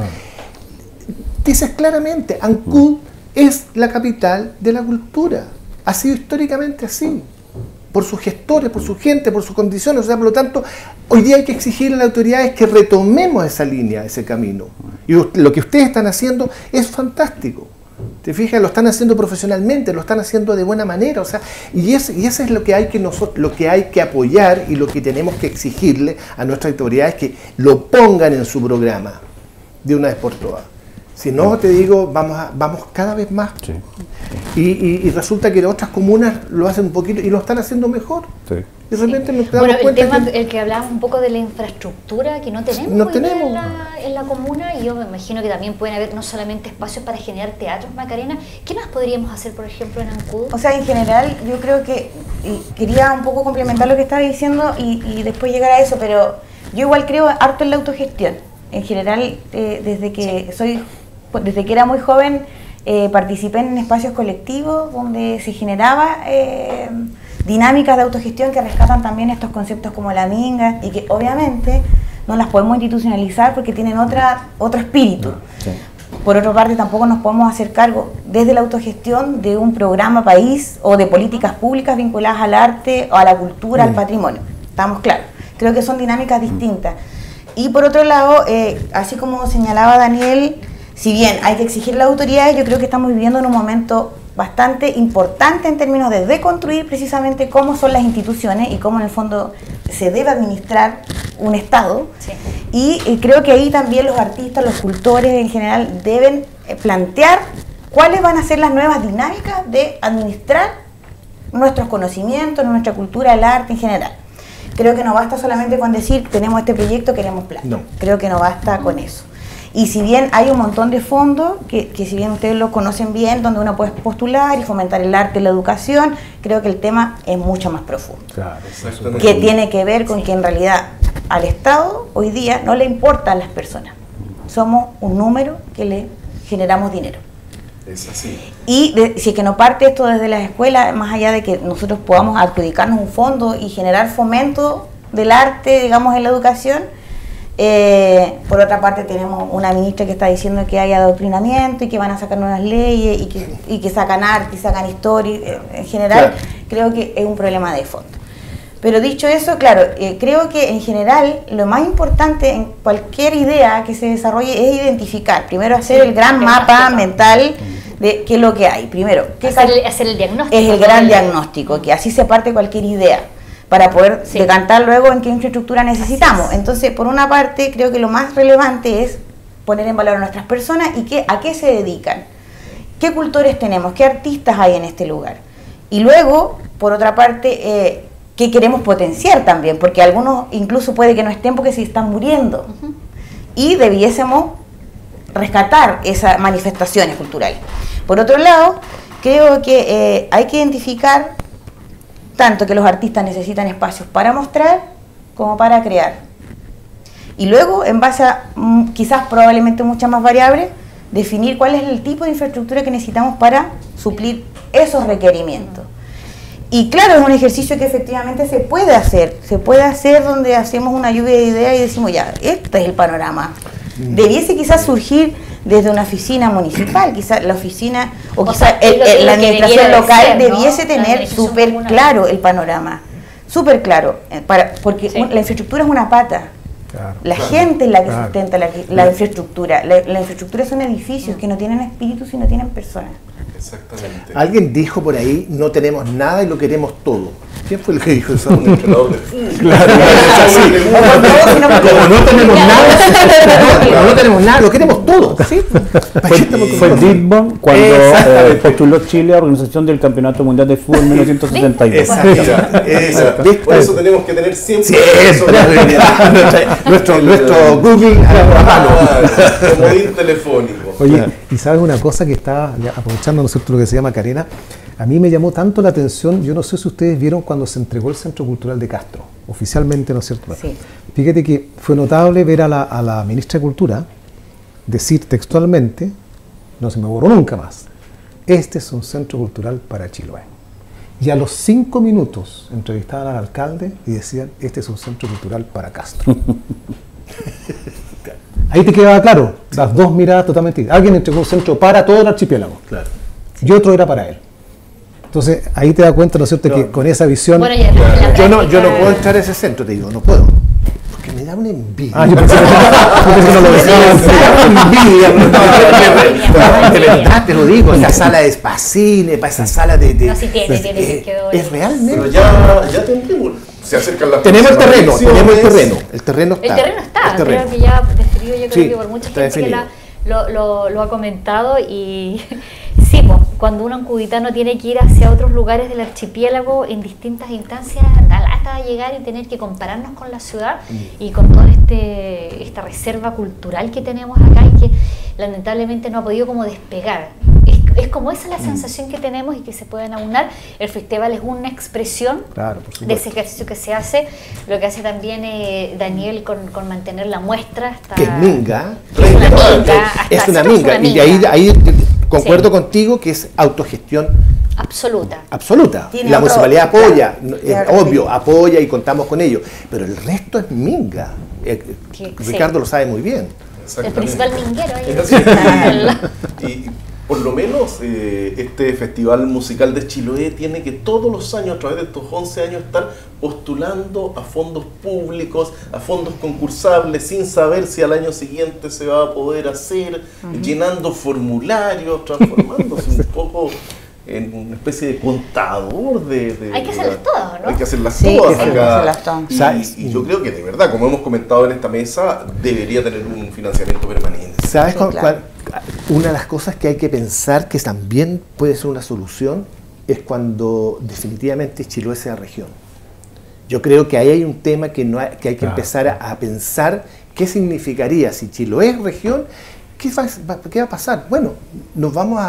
dices claramente, Ancud es la capital de la cultura. Ha sido históricamente así. Por sus gestores, por su gente, por sus condiciones. O sea, por lo tanto, hoy día hay que exigir a las autoridades que retomemos esa línea, ese camino. Y lo que ustedes están haciendo es fantástico. Te fijas, lo están haciendo profesionalmente, lo están haciendo de buena manera. O sea, y eso es lo que hay que apoyar y lo que tenemos que exigirle a nuestras autoridades, que lo pongan en su programa de una vez por todas. Si no, te digo, vamos cada vez más. Sí. Y resulta que otras comunas lo hacen un poquito y lo están haciendo mejor. Sí. Y de repente nos damos cuenta. El tema, el que hablábamos un poco de la infraestructura que no tenemos, en la comuna, y yo me imagino que también pueden haber no solamente espacios para generar teatros, Macarena. ¿Qué más podríamos hacer, por ejemplo, en Ancud? O sea, en general, yo creo que quería un poco complementar lo que estaba diciendo y después llegar a eso, pero yo igual creo harto en la autogestión. En general, desde que era muy joven, participé en espacios colectivos donde se generaba dinámicas de autogestión que rescatan también estos conceptos como la minga y que obviamente no las podemos institucionalizar porque tienen otro espíritu. Sí. Por otra parte, tampoco nos podemos hacer cargo desde la autogestión de un programa país o de políticas públicas vinculadas al arte o a la cultura, al patrimonio. Estamos claros. Creo que son dinámicas distintas. Y por otro lado, así como señalaba Daniel, si bien hay que exigir a las autoridades, yo creo que estamos viviendo en un momento bastante importante en términos de deconstruir precisamente cómo son las instituciones y cómo en el fondo se debe administrar un Estado. Sí. Y creo que ahí también los artistas, los cultores en general deben plantear cuáles van a ser las nuevas dinámicas de administrar nuestros conocimientos, nuestra cultura, el arte en general. Creo que no basta solamente con decir, tenemos este proyecto, queremos plata. No. Creo que no basta con eso. Y si bien hay un montón de fondos, que si bien ustedes lo conocen bien, donde uno puede postular y fomentar el arte y la educación, creo que el tema es mucho más profundo. Claro, Que tiene que ver con que en realidad al Estado hoy día no le importan las personas. Somos un número que le generamos dinero. Es así. Y si es que no parte esto desde las escuelas, más allá de que nosotros podamos adjudicarnos un fondo y generar fomento del arte, digamos, en la educación, por otra parte tenemos una ministra que está diciendo que hay adoctrinamiento y que van a sacar nuevas leyes y que sacan arte y sacan historia. En general, creo que es un problema de fondo. Pero dicho eso, claro, creo que en general lo más importante en cualquier idea que se desarrolle es identificar, primero hacer el gran mapa mental de qué es lo que hay. Primero, hacer el diagnóstico. Es el gran diagnóstico, que así se parte cualquier idea, para poder decantar luego en qué infraestructura necesitamos. Entonces, por una parte, creo que lo más relevante es poner en valor a nuestras personas y a qué se dedican, qué cultores tenemos, qué artistas hay en este lugar. Y luego, por otra parte, qué queremos potenciar también, porque algunos incluso puede que no estén porque se están muriendo. Y debiésemos rescatar esas manifestaciones culturales. Por otro lado, creo que hay que identificar tanto que los artistas necesitan espacios para mostrar como para crear. Y luego, en base a quizás probablemente muchas más variables, definir cuál es el tipo de infraestructura que necesitamos para suplir esos requerimientos. Y claro, es un ejercicio que efectivamente se puede hacer donde hacemos una lluvia de ideas y decimos, ya, este es el panorama. Debiese quizás surgir desde una oficina municipal, quizás la oficina, o quizás la administración local debiese tener súper claro el panorama, súper claro, porque la infraestructura es una pata. Claro, la gente es la que sustenta la infraestructura. La infraestructura son edificios que no tienen espíritu si no tienen personas. Exactamente. Alguien dijo por ahí, no tenemos nada y lo queremos todo. ¿Quién fue el que dijo eso? Un entrenador de fútbol. Claro, como no tenemos nada, no tenemos nada, lo queremos todo. ¿Sí? Fue Dilbon cuando postuló Chile a organización del Campeonato Mundial de Fútbol en 1972. Exacto. Por eso tenemos que tener siempre nuestro Google a la mano. Comodín telefónico. Oye, y sabes una cosa que está aprovechando, ¿no es cierto?, lo que se llama Carena. A mí me llamó tanto la atención, yo no sé si ustedes vieron cuando se entregó el Centro Cultural de Castro, oficialmente, ¿no es cierto? Sí. Fíjate que fue notable ver a la ministra de Cultura decir textualmente, no se me borró nunca más, este es un centro cultural para Chiloé. Y a los 5 minutos entrevistaban al alcalde y decían, este es un centro cultural para Castro. Ahí te quedaba claro, las dos miradas totalmente. Alguien entregó un centro para todo el archipiélago, claro, y otro era para él. Entonces ahí te das cuenta, ¿no es cierto?, que con esa visión... Bueno, yo no puedo entrar a ese centro, te digo, no puedo. Porque me da una envidia. Yo pensé que no lo decía. De verdad te lo digo, esa sala de Spacine, para esa sala de es realmente. Pero ya tenemos. Se acercan las tenemos el terreno, el terreno está. Creo que ya definido, yo creo que por mucha gente que lo ha comentado y sí, cuando uno en Cubitano tiene que ir hacia otros lugares del archipiélago en distintas instancias, da lata llegar y tener que compararnos con la ciudad y con toda esta reserva cultural que tenemos acá y que lamentablemente no ha podido como despegar. Es como esa la sensación que tenemos y que se pueden aunar. El festival es una expresión de ese ejercicio que se hace, lo que hace también Daniel con mantener la muestra. Que es minga. Es una minga. Y de ahí concuerdo contigo que es autogestión absoluta. La municipalidad apoya, obvio, apoya y contamos con ello, pero el resto es minga. Ricardo lo sabe muy bien. El principal minguero ahí. Y por lo menos este Festival Musical de Chiloé tiene que todos los años, a través de estos 11 años, estar postulando a fondos públicos, a fondos concursables, sin saber si al año siguiente se va a poder hacer, llenando formularios, transformándose un poco en una especie de contador hay que hacerlas todas, ¿no? Hay que hacerlas todas acá. Y yo creo que de verdad, como hemos comentado en esta mesa, debería tener un financiamiento permanente. ¿Sabes Una de las cosas que hay que pensar, que también puede ser una solución, es cuando definitivamente Chiloé sea región. Yo creo que ahí hay un tema que hay que empezar a pensar qué significaría si Chiloé es región. ¿Qué va a pasar? Bueno, nos vamos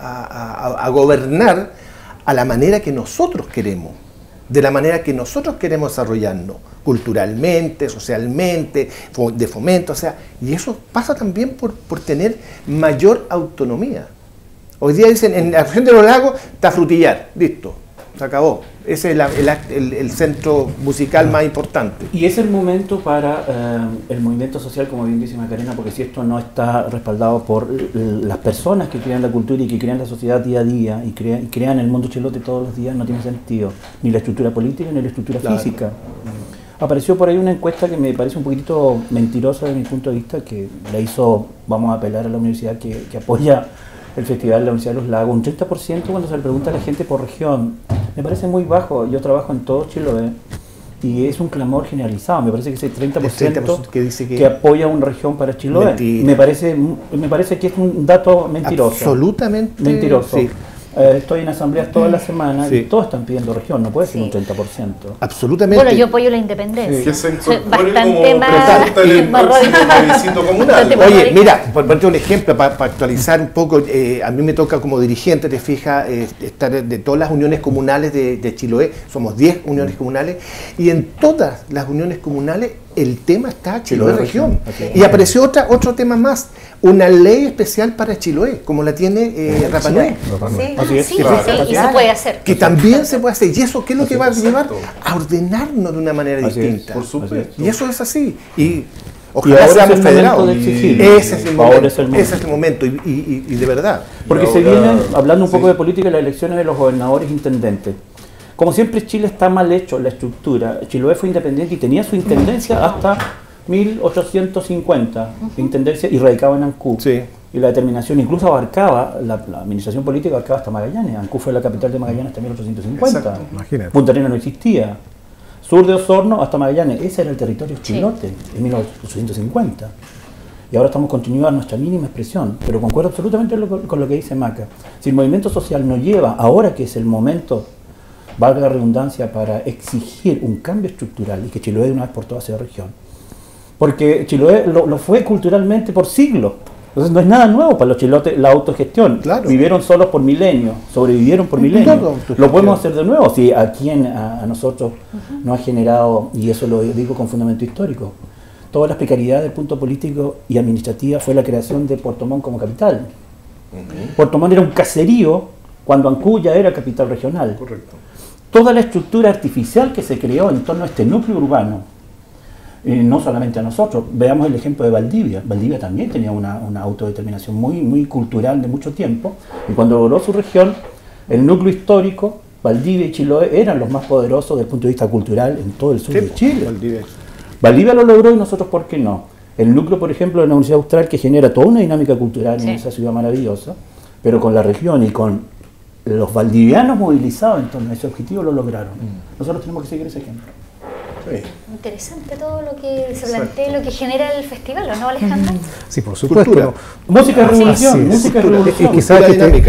a gobernar a la manera que nosotros queremos, de la manera que nosotros queremos desarrollarnos, culturalmente, socialmente, de fomento, o sea, y eso pasa también por tener mayor autonomía. Hoy día dicen, en la región de los lagos está Frutillar, listo, se acabó. Ese es el centro musical más importante. Y es el momento para el movimiento social, como bien dice Macarena, porque si esto no está respaldado por las personas que crean la cultura y que crean la sociedad día a día y crean el mundo chilote todos los días, no tiene sentido, ni la estructura política ni la estructura física. Apareció por ahí una encuesta que me parece un poquitito mentirosa desde mi punto de vista, que la hizo, vamos a apelar a la universidad que apoya el festival de la Universidad de los Lagos, un 30% cuando se le pregunta a la gente por región. Me parece muy bajo. Yo trabajo en todo Chiloé y es un clamor generalizado. Me parece que ese 30% que dice que apoya una región para Chiloé. Me parece que es un dato mentiroso. Absolutamente mentiroso. Sí. Estoy en asambleas toda la semana y todos están pidiendo región, no puede ser un 30%. Absolutamente. Bueno, yo apoyo la independencia. Que se Soy incorpore bastante como más... pregunta en el próximo plebiscito comunal. Oye, mira, por ponerte un ejemplo, para actualizar un poco, a mí me toca como dirigente, te fijas, estar de todas las uniones comunales de Chiloé, somos 10 uniones comunales, y en todas las uniones comunales el tema está Chiloé región. Y apareció otro tema más, una ley especial para Chiloé, como la tiene Rapa Nui. Sí, y se puede hacer. Que también se puede hacer. ¿Y eso qué es lo que va a llevar? A ordenarnos de una manera distinta. Por supuesto. Y eso es así. Y ojalá seamos federados. Ese es el momento. Y de verdad. Porque se vienen, hablando un poco de política, las elecciones de los gobernadores e intendentes. Como siempre Chile está mal hecho la estructura. Chiloé fue independiente y tenía su intendencia hasta 1850, intendencia, y radicaba en Ancú. Sí. Y la determinación incluso abarcaba, la administración política abarcaba hasta Magallanes. Ancú fue la capital de Magallanes hasta 1850. Exacto. Imagínate. Punta Arenas no existía. Sur de Osorno hasta Magallanes, ese era el territorio chilote en 1850. Y ahora estamos continuando nuestra mínima expresión, pero concuerdo absolutamente con lo que dice Maca. Si el movimiento social nos lleva, ahora que es el momento, valga la redundancia, para exigir un cambio estructural y que Chiloé de una vez por todas sea región. Porque Chiloé lo fue culturalmente por siglos. Entonces no es nada nuevo para los chilotes la autogestión. Claro. Vivieron solos por milenios, sobrevivieron por milenios. Lo podemos hacer de nuevo, si aquí a nosotros nos ha generado, y eso lo digo con fundamento histórico, todas las precariedades del punto político y administrativa fue la creación de Puerto Montt como capital. Puerto Montt era un caserío cuando Ancú ya era capital regional. Correcto. Toda la estructura artificial que se creó en torno a este núcleo urbano, no solamente a nosotros, veamos el ejemplo de Valdivia. Valdivia también tenía una autodeterminación muy cultural de mucho tiempo, y cuando logró su región, el núcleo histórico, Valdivia y Chiloé eran los más poderosos desde el punto de vista cultural en todo el sur de Chile. Valdivia lo logró y nosotros, ¿por qué no? El núcleo, por ejemplo, de la Universidad Austral, que genera toda una dinámica cultural en esa ciudad maravillosa, pero con la región y con los valdivianos movilizados en torno a ese objetivo lo lograron. Nosotros tenemos que seguir ese ejemplo. Sí. Interesante todo lo que se plantea, lo que genera el festival, ¿o no, Alejandra? Sí, por supuesto. Cultura. Música de revolución, Sí, música de revolución. Quizás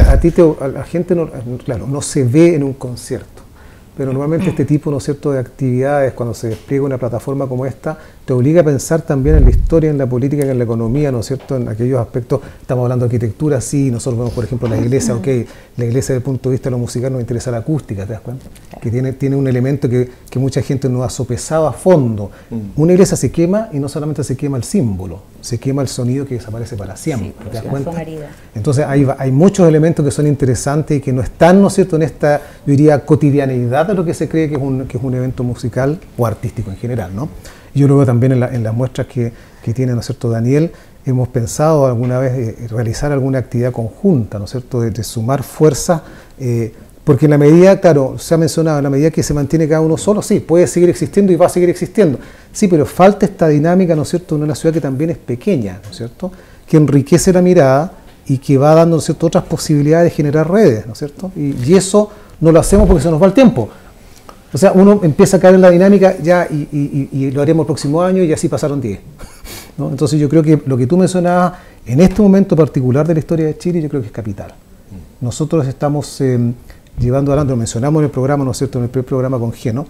a la gente no se ve en un concierto, pero normalmente este tipo, ¿no es cierto?, de actividades, cuando se despliega una plataforma como esta, te obliga a pensar también en la historia, en la política, en la economía, ¿no es cierto?, en aquellos aspectos. Estamos hablando de arquitectura, sí, nosotros vemos, por ejemplo, la iglesia, la iglesia desde el punto de vista de lo musical nos interesa la acústica, ¿te das cuenta? Que tiene un elemento que mucha gente no ha sopesado a fondo. Una iglesia se quema y no solamente se quema el símbolo, se quema el sonido que desaparece para siempre, ¿te das cuenta? Entonces hay muchos elementos que son interesantes y que no están, ¿no es cierto?, en esta, yo diría, cotidianeidad de lo que se cree que es un evento musical o artístico en general, ¿no? Yo lo veo también en las muestras que tiene, ¿no es cierto?, Daniel. Hemos pensado alguna vez realizar alguna actividad conjunta, ¿no es cierto?, de sumar fuerzas, porque en la medida, claro, se ha mencionado, en la medida que se mantiene cada uno solo, sí, puede seguir existiendo y va a seguir existiendo. Sí, pero falta esta dinámica, ¿no es cierto?, en una ciudad que también es pequeña, ¿no es cierto?, que enriquece la mirada y que va dando, ¿no es cierto?, otras posibilidades de generar redes, ¿no es cierto?, y eso no lo hacemos porque se nos va el tiempo. O sea, uno empieza a caer en la dinámica ya y lo haremos el próximo año y así pasaron 10. ¿no? Entonces yo creo que lo que tú mencionabas en este momento particular de la historia de Chile, yo creo que es capital. Nosotros estamos llevando adelante, lo mencionamos en el programa, ¿no es cierto?, en el primer programa con Geno,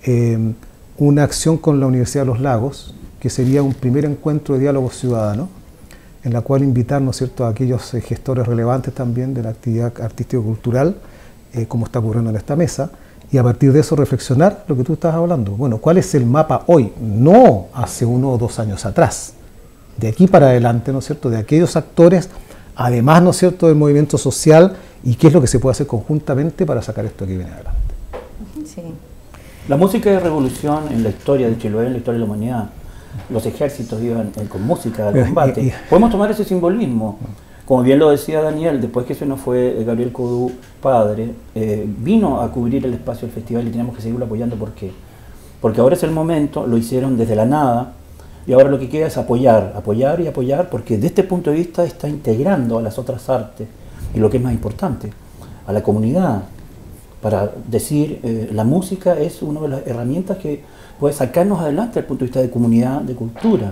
una acción con la Universidad de los Lagos, que sería un primer encuentro de diálogo ciudadano, en la cual invitar, ¿no es cierto?, a aquellos gestores relevantes también de la actividad artístico-cultural, como está ocurriendo en esta mesa, y a partir de eso reflexionar lo que tú estás hablando. Bueno, ¿cuál es el mapa hoy? No hace 1 o 2 años atrás, de aquí para adelante, ¿no es cierto?, de aquellos actores, además, ¿no es cierto?, del movimiento social, y qué es lo que se puede hacer conjuntamente para sacar esto que viene adelante. Sí. La música de revolución en la historia de Chiloé, en la historia de la humanidad. Los ejércitos iban con música al combate. Podemos tomar ese simbolismo. Como bien lo decía Daniel, después que se nos fue Gabriel Codú, padre, vino a cubrir el espacio del festival y tenemos que seguirlo apoyando. ¿Por qué? Porque ahora es el momento, lo hicieron desde la nada, y ahora lo que queda es apoyar, apoyar y apoyar, porque desde este punto de vista está integrando a las otras artes, y lo que es más importante, a la comunidad, para decir, la música es una de las herramientas que puede sacarnos adelante desde el punto de vista de comunidad, de cultura.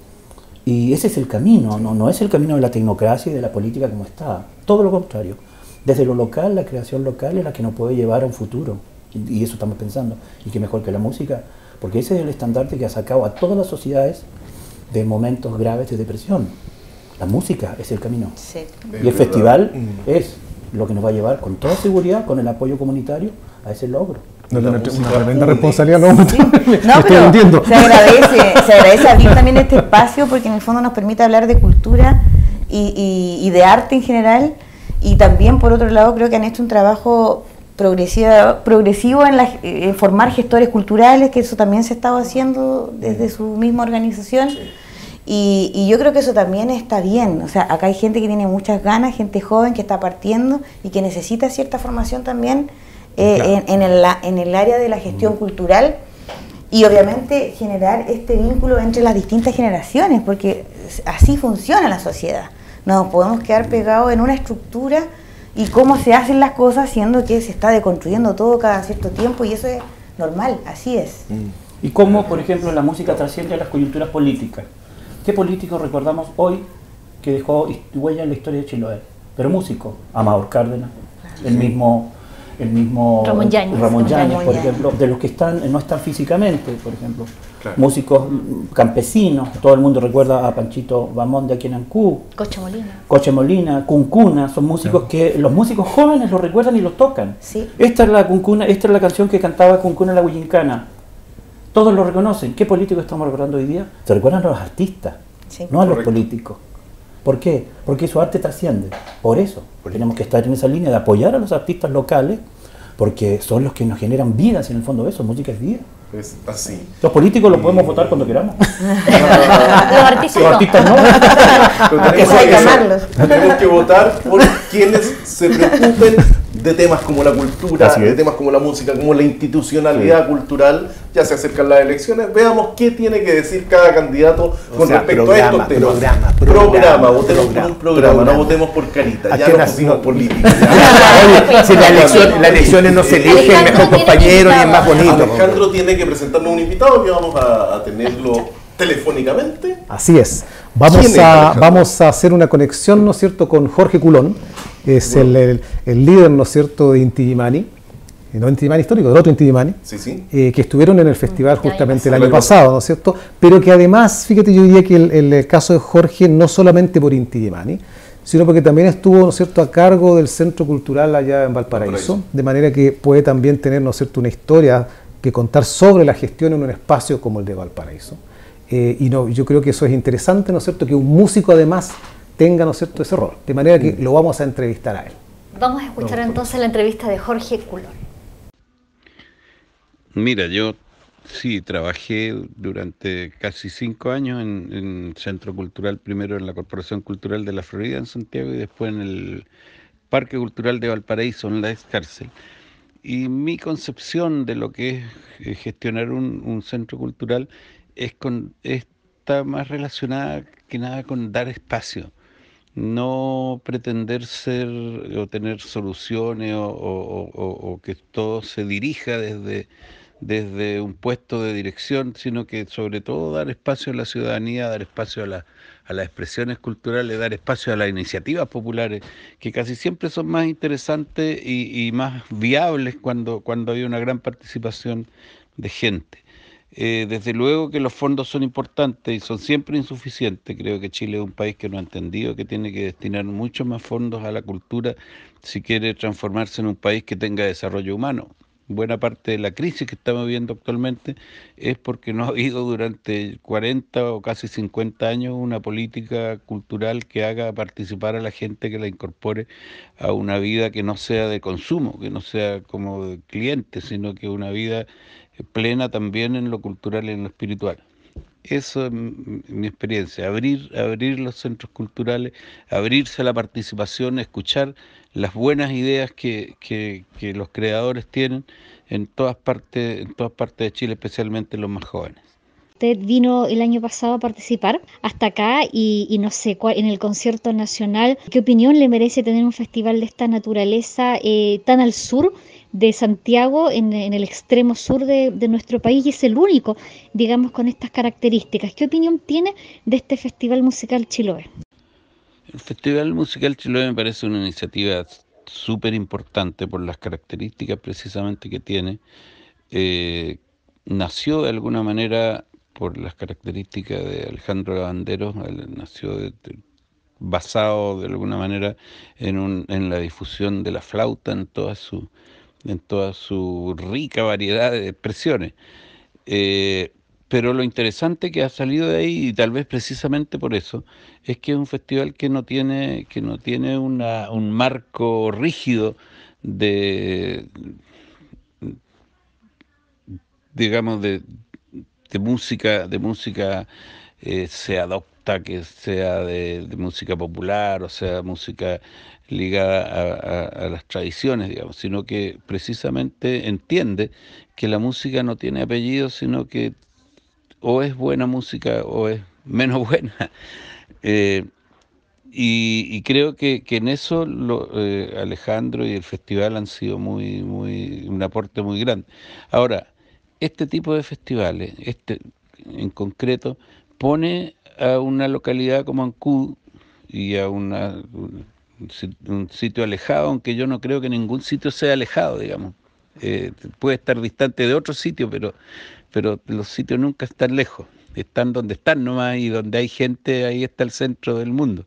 Y ese es el camino, no es el camino de la tecnocracia y de la política como está, todo lo contrario. Desde lo local, la creación local es la que nos puede llevar a un futuro, y eso estamos pensando, y qué mejor que la música, porque ese es el estandarte que ha sacado a todas las sociedades de momentos graves de depresión. La música es el camino. Sí. Y el festival es lo que nos va a llevar con toda seguridad, con el apoyo comunitario, a ese logro. Una tremenda responsabilidad, ¿no? Sí. No, pero se agradece abrir también este espacio porque en el fondo nos permite hablar de cultura y de arte en general, y también por otro lado creo que han hecho un trabajo progresivo en formar gestores culturales, que eso también se estaba haciendo desde su misma organización. Sí. Y yo creo que eso también está bien. O sea, acá hay gente que tiene muchas ganas, gente joven que está partiendo y que necesita cierta formación también en el área de la gestión cultural, y obviamente generar este vínculo entre las distintas generaciones, porque así funciona la sociedad. No nos podemos quedar pegados en una estructura y cómo se hacen las cosas, siendo que se está deconstruyendo todo cada cierto tiempo, y eso es normal, así es. Y cómo, por ejemplo, la música trasciende a las coyunturas políticas. ¿Qué político recordamos hoy que dejó huella en la historia de Chiloé? Pero músico, Amador Cárdenas, el mismo Ramón Yáñez, por ejemplo, de los que no están físicamente, por ejemplo. Claro. Músicos campesinos, todo el mundo recuerda a Panchito Bamón de Aquinancú, Coche Molina, Cuncuna, son músicos que los músicos jóvenes los recuerdan y los tocan. Sí. Esta es la canción que cantaba Cuncuna en la Huillincana. Todos lo reconocen. ¿Qué políticos estamos recordando hoy día? Se recuerdan a los artistas, no a los políticos. ¿Por qué? Porque su arte trasciende. Por eso tenemos que estar en esa línea de apoyar a los artistas locales, porque son los que nos generan vidas, y en el fondo eso, música es vida. Es así. Los políticos los podemos votar cuando queramos. Los artistas no. Tenemos que votar por quienes se preocupen de temas como la cultura, de temas como la música, como la institucionalidad cultural. Ya se acercan las elecciones, veamos qué tiene que decir cada candidato con respecto a estos temas. Programa, votemos por un programa, no votemos por carita, ya no pusimos política. Si las elecciones no se eligen, el mejor compañero y es más bonito. Alejandro tiene que presentarnos un invitado que vamos a tenerlo telefónicamente. Así es. Vamos a hacer una conexión, ¿no es cierto?, con Jorge Culón, es el líder, ¿no es cierto?, de Inti Illimani, no Inti Illimani histórico, del otro Inti Illimani, que estuvieron en el festival justamente el año pasado, ¿no es cierto?, pero que además, fíjate, yo diría que el caso de Jorge no solamente por Inti Illimani, sino porque también estuvo, ¿no es cierto?, a cargo del Centro Cultural allá en Valparaíso, de manera que puede también tener, ¿no es cierto?, una historia que contar sobre la gestión en un espacio como el de Valparaíso. Yo creo que eso es interesante, ¿no es cierto?, que un músico además tenga, ¿no es cierto?, ese rol, de manera que lo vamos a entrevistar a él. Vamos a escuchar entonces la entrevista de Jorge Culón. Mira, yo sí trabajé durante casi 5 años en Centro Cultural, primero en la Corporación Cultural de la Florida en Santiago y después en el Parque Cultural de Valparaíso, en la ex cárcel. Y mi concepción de lo que es gestionar un centro cultural está más relacionada que nada con dar espacio, no pretender ser o tener soluciones o que todo se dirija desde un puesto de dirección, sino que sobre todo dar espacio a la ciudadanía, dar espacio a las expresiones culturales, dar espacio a las iniciativas populares, que casi siempre son más interesantes y más viables cuando hay una gran participación de gente. Desde luego que los fondos son importantes y son siempre insuficientes. Creo que Chile es un país que no ha entendido que tiene que destinar muchos más fondos a la cultura si quiere transformarse en un país que tenga desarrollo humano. Buena parte de la crisis que estamos viviendo actualmente es porque no ha habido durante 40 o casi 50 años una política cultural que haga participar a la gente, que la incorpore a una vida que no sea de consumo, que no sea como de cliente, sino que una vida plena también en lo cultural y en lo espiritual. Eso es mi experiencia, abrir los centros culturales, abrirse a la participación, escuchar las buenas ideas que los creadores tienen en todas partes de Chile, especialmente los más jóvenes. Usted vino el año pasado a participar hasta acá y no sé, en el concierto nacional, ¿qué opinión le merece tener un festival de esta naturaleza tan al sur de Santiago, en el extremo sur de nuestro país, y es el único, digamos, con estas características? ¿Qué opinión tiene de este Festival Musical Chiloé? El Festival Musical Chiloé me parece una iniciativa súper importante por las características precisamente que tiene. Nació de alguna manera por las características de Alejandro Lavandero, nació basado de alguna manera en la difusión de la flauta en toda su rica variedad de expresiones. Pero lo interesante que ha salido de ahí, y tal vez precisamente por eso, es que es un festival que no tiene un marco rígido de, digamos, de música se adopta, que sea de música popular, o sea, música ligada a las tradiciones, digamos, sino que precisamente entiende que la música no tiene apellido, sino que o es buena música o es menos buena. Y creo que en eso Alejandro y el festival han sido un aporte muy grande. Ahora, este tipo de festivales, en concreto, pone a una localidad como Ancud y a un sitio alejado, aunque yo no creo que ningún sitio sea alejado, digamos. Puede estar distante de otro sitio, pero los sitios nunca están lejos, están donde están nomás, y donde hay gente, ahí está el centro del mundo.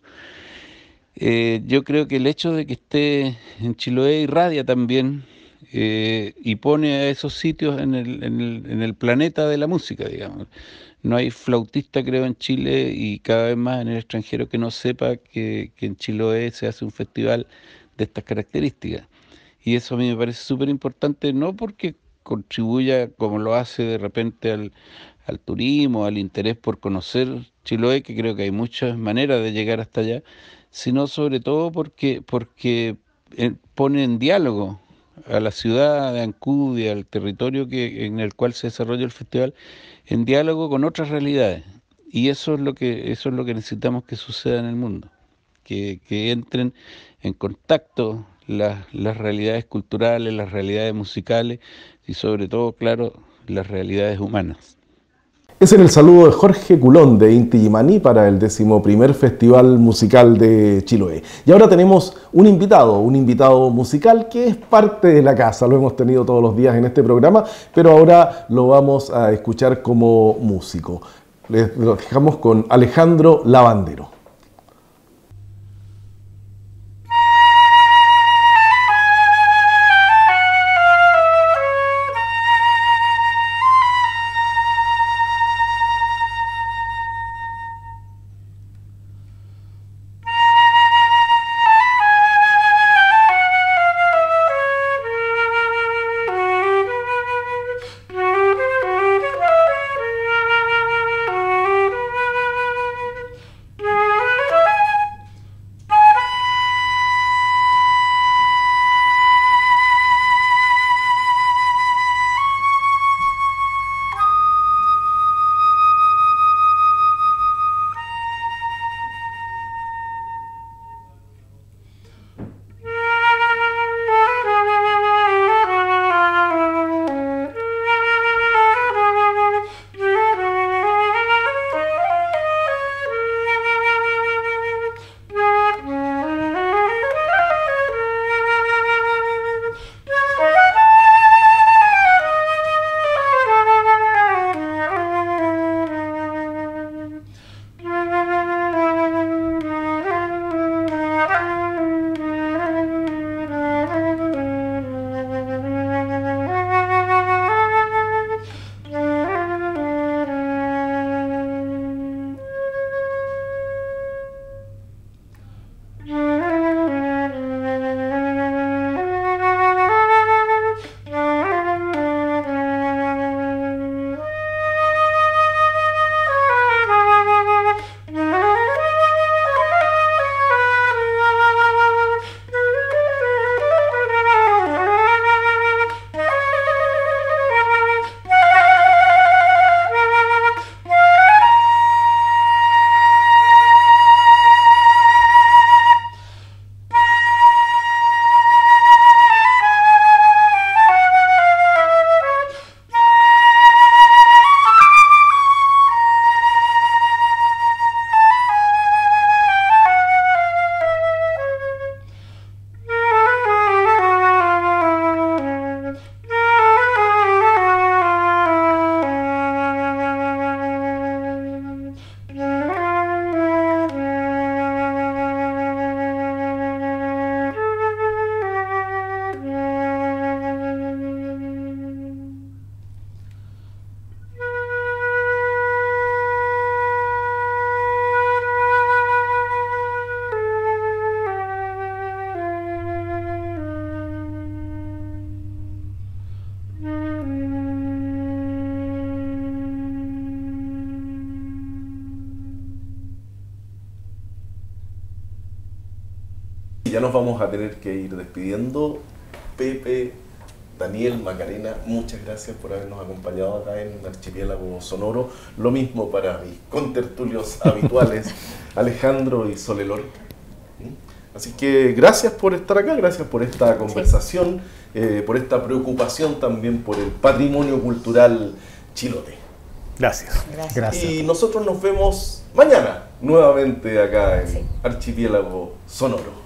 Yo creo que el hecho de que esté en Chiloé irradia también y pone a esos sitios en el planeta de la música, digamos. No hay flautista, creo, en Chile, y cada vez más en el extranjero, que no sepa que en Chiloé se hace un festival de estas características. Y eso a mí me parece súper importante, no porque contribuya, como lo hace de repente, al turismo, al interés por conocer Chiloé, que creo que hay muchas maneras de llegar hasta allá, sino sobre todo porque pone en diálogo a la ciudad de Ancud y al territorio en el cual se desarrolla el festival, en diálogo con otras realidades. Y eso es lo que necesitamos que suceda en el mundo, que entren en contacto las realidades culturales, las realidades musicales y sobre todo, claro, las realidades humanas. Ese era el saludo de Jorge Culón de Inti Illimani para el 11º Festival Musical de Chiloé. Y ahora tenemos un invitado musical que es parte de la casa. Lo hemos tenido todos los días en este programa, pero ahora lo vamos a escuchar como músico. Lo dejamos con Alejandro Lavandero. Yeah. Ya nos vamos a tener que ir despidiendo. Pepe, Daniel, Macarena, muchas gracias por habernos acompañado acá en Archipiélago Sonoro. Lo mismo para mis contertulios habituales, Alejandro y Solelor. Así que gracias por estar acá, gracias por esta conversación, por esta preocupación también por el patrimonio cultural chilote. Gracias. Gracias. Y nosotros nos vemos mañana nuevamente acá en Archipiélago Sonoro.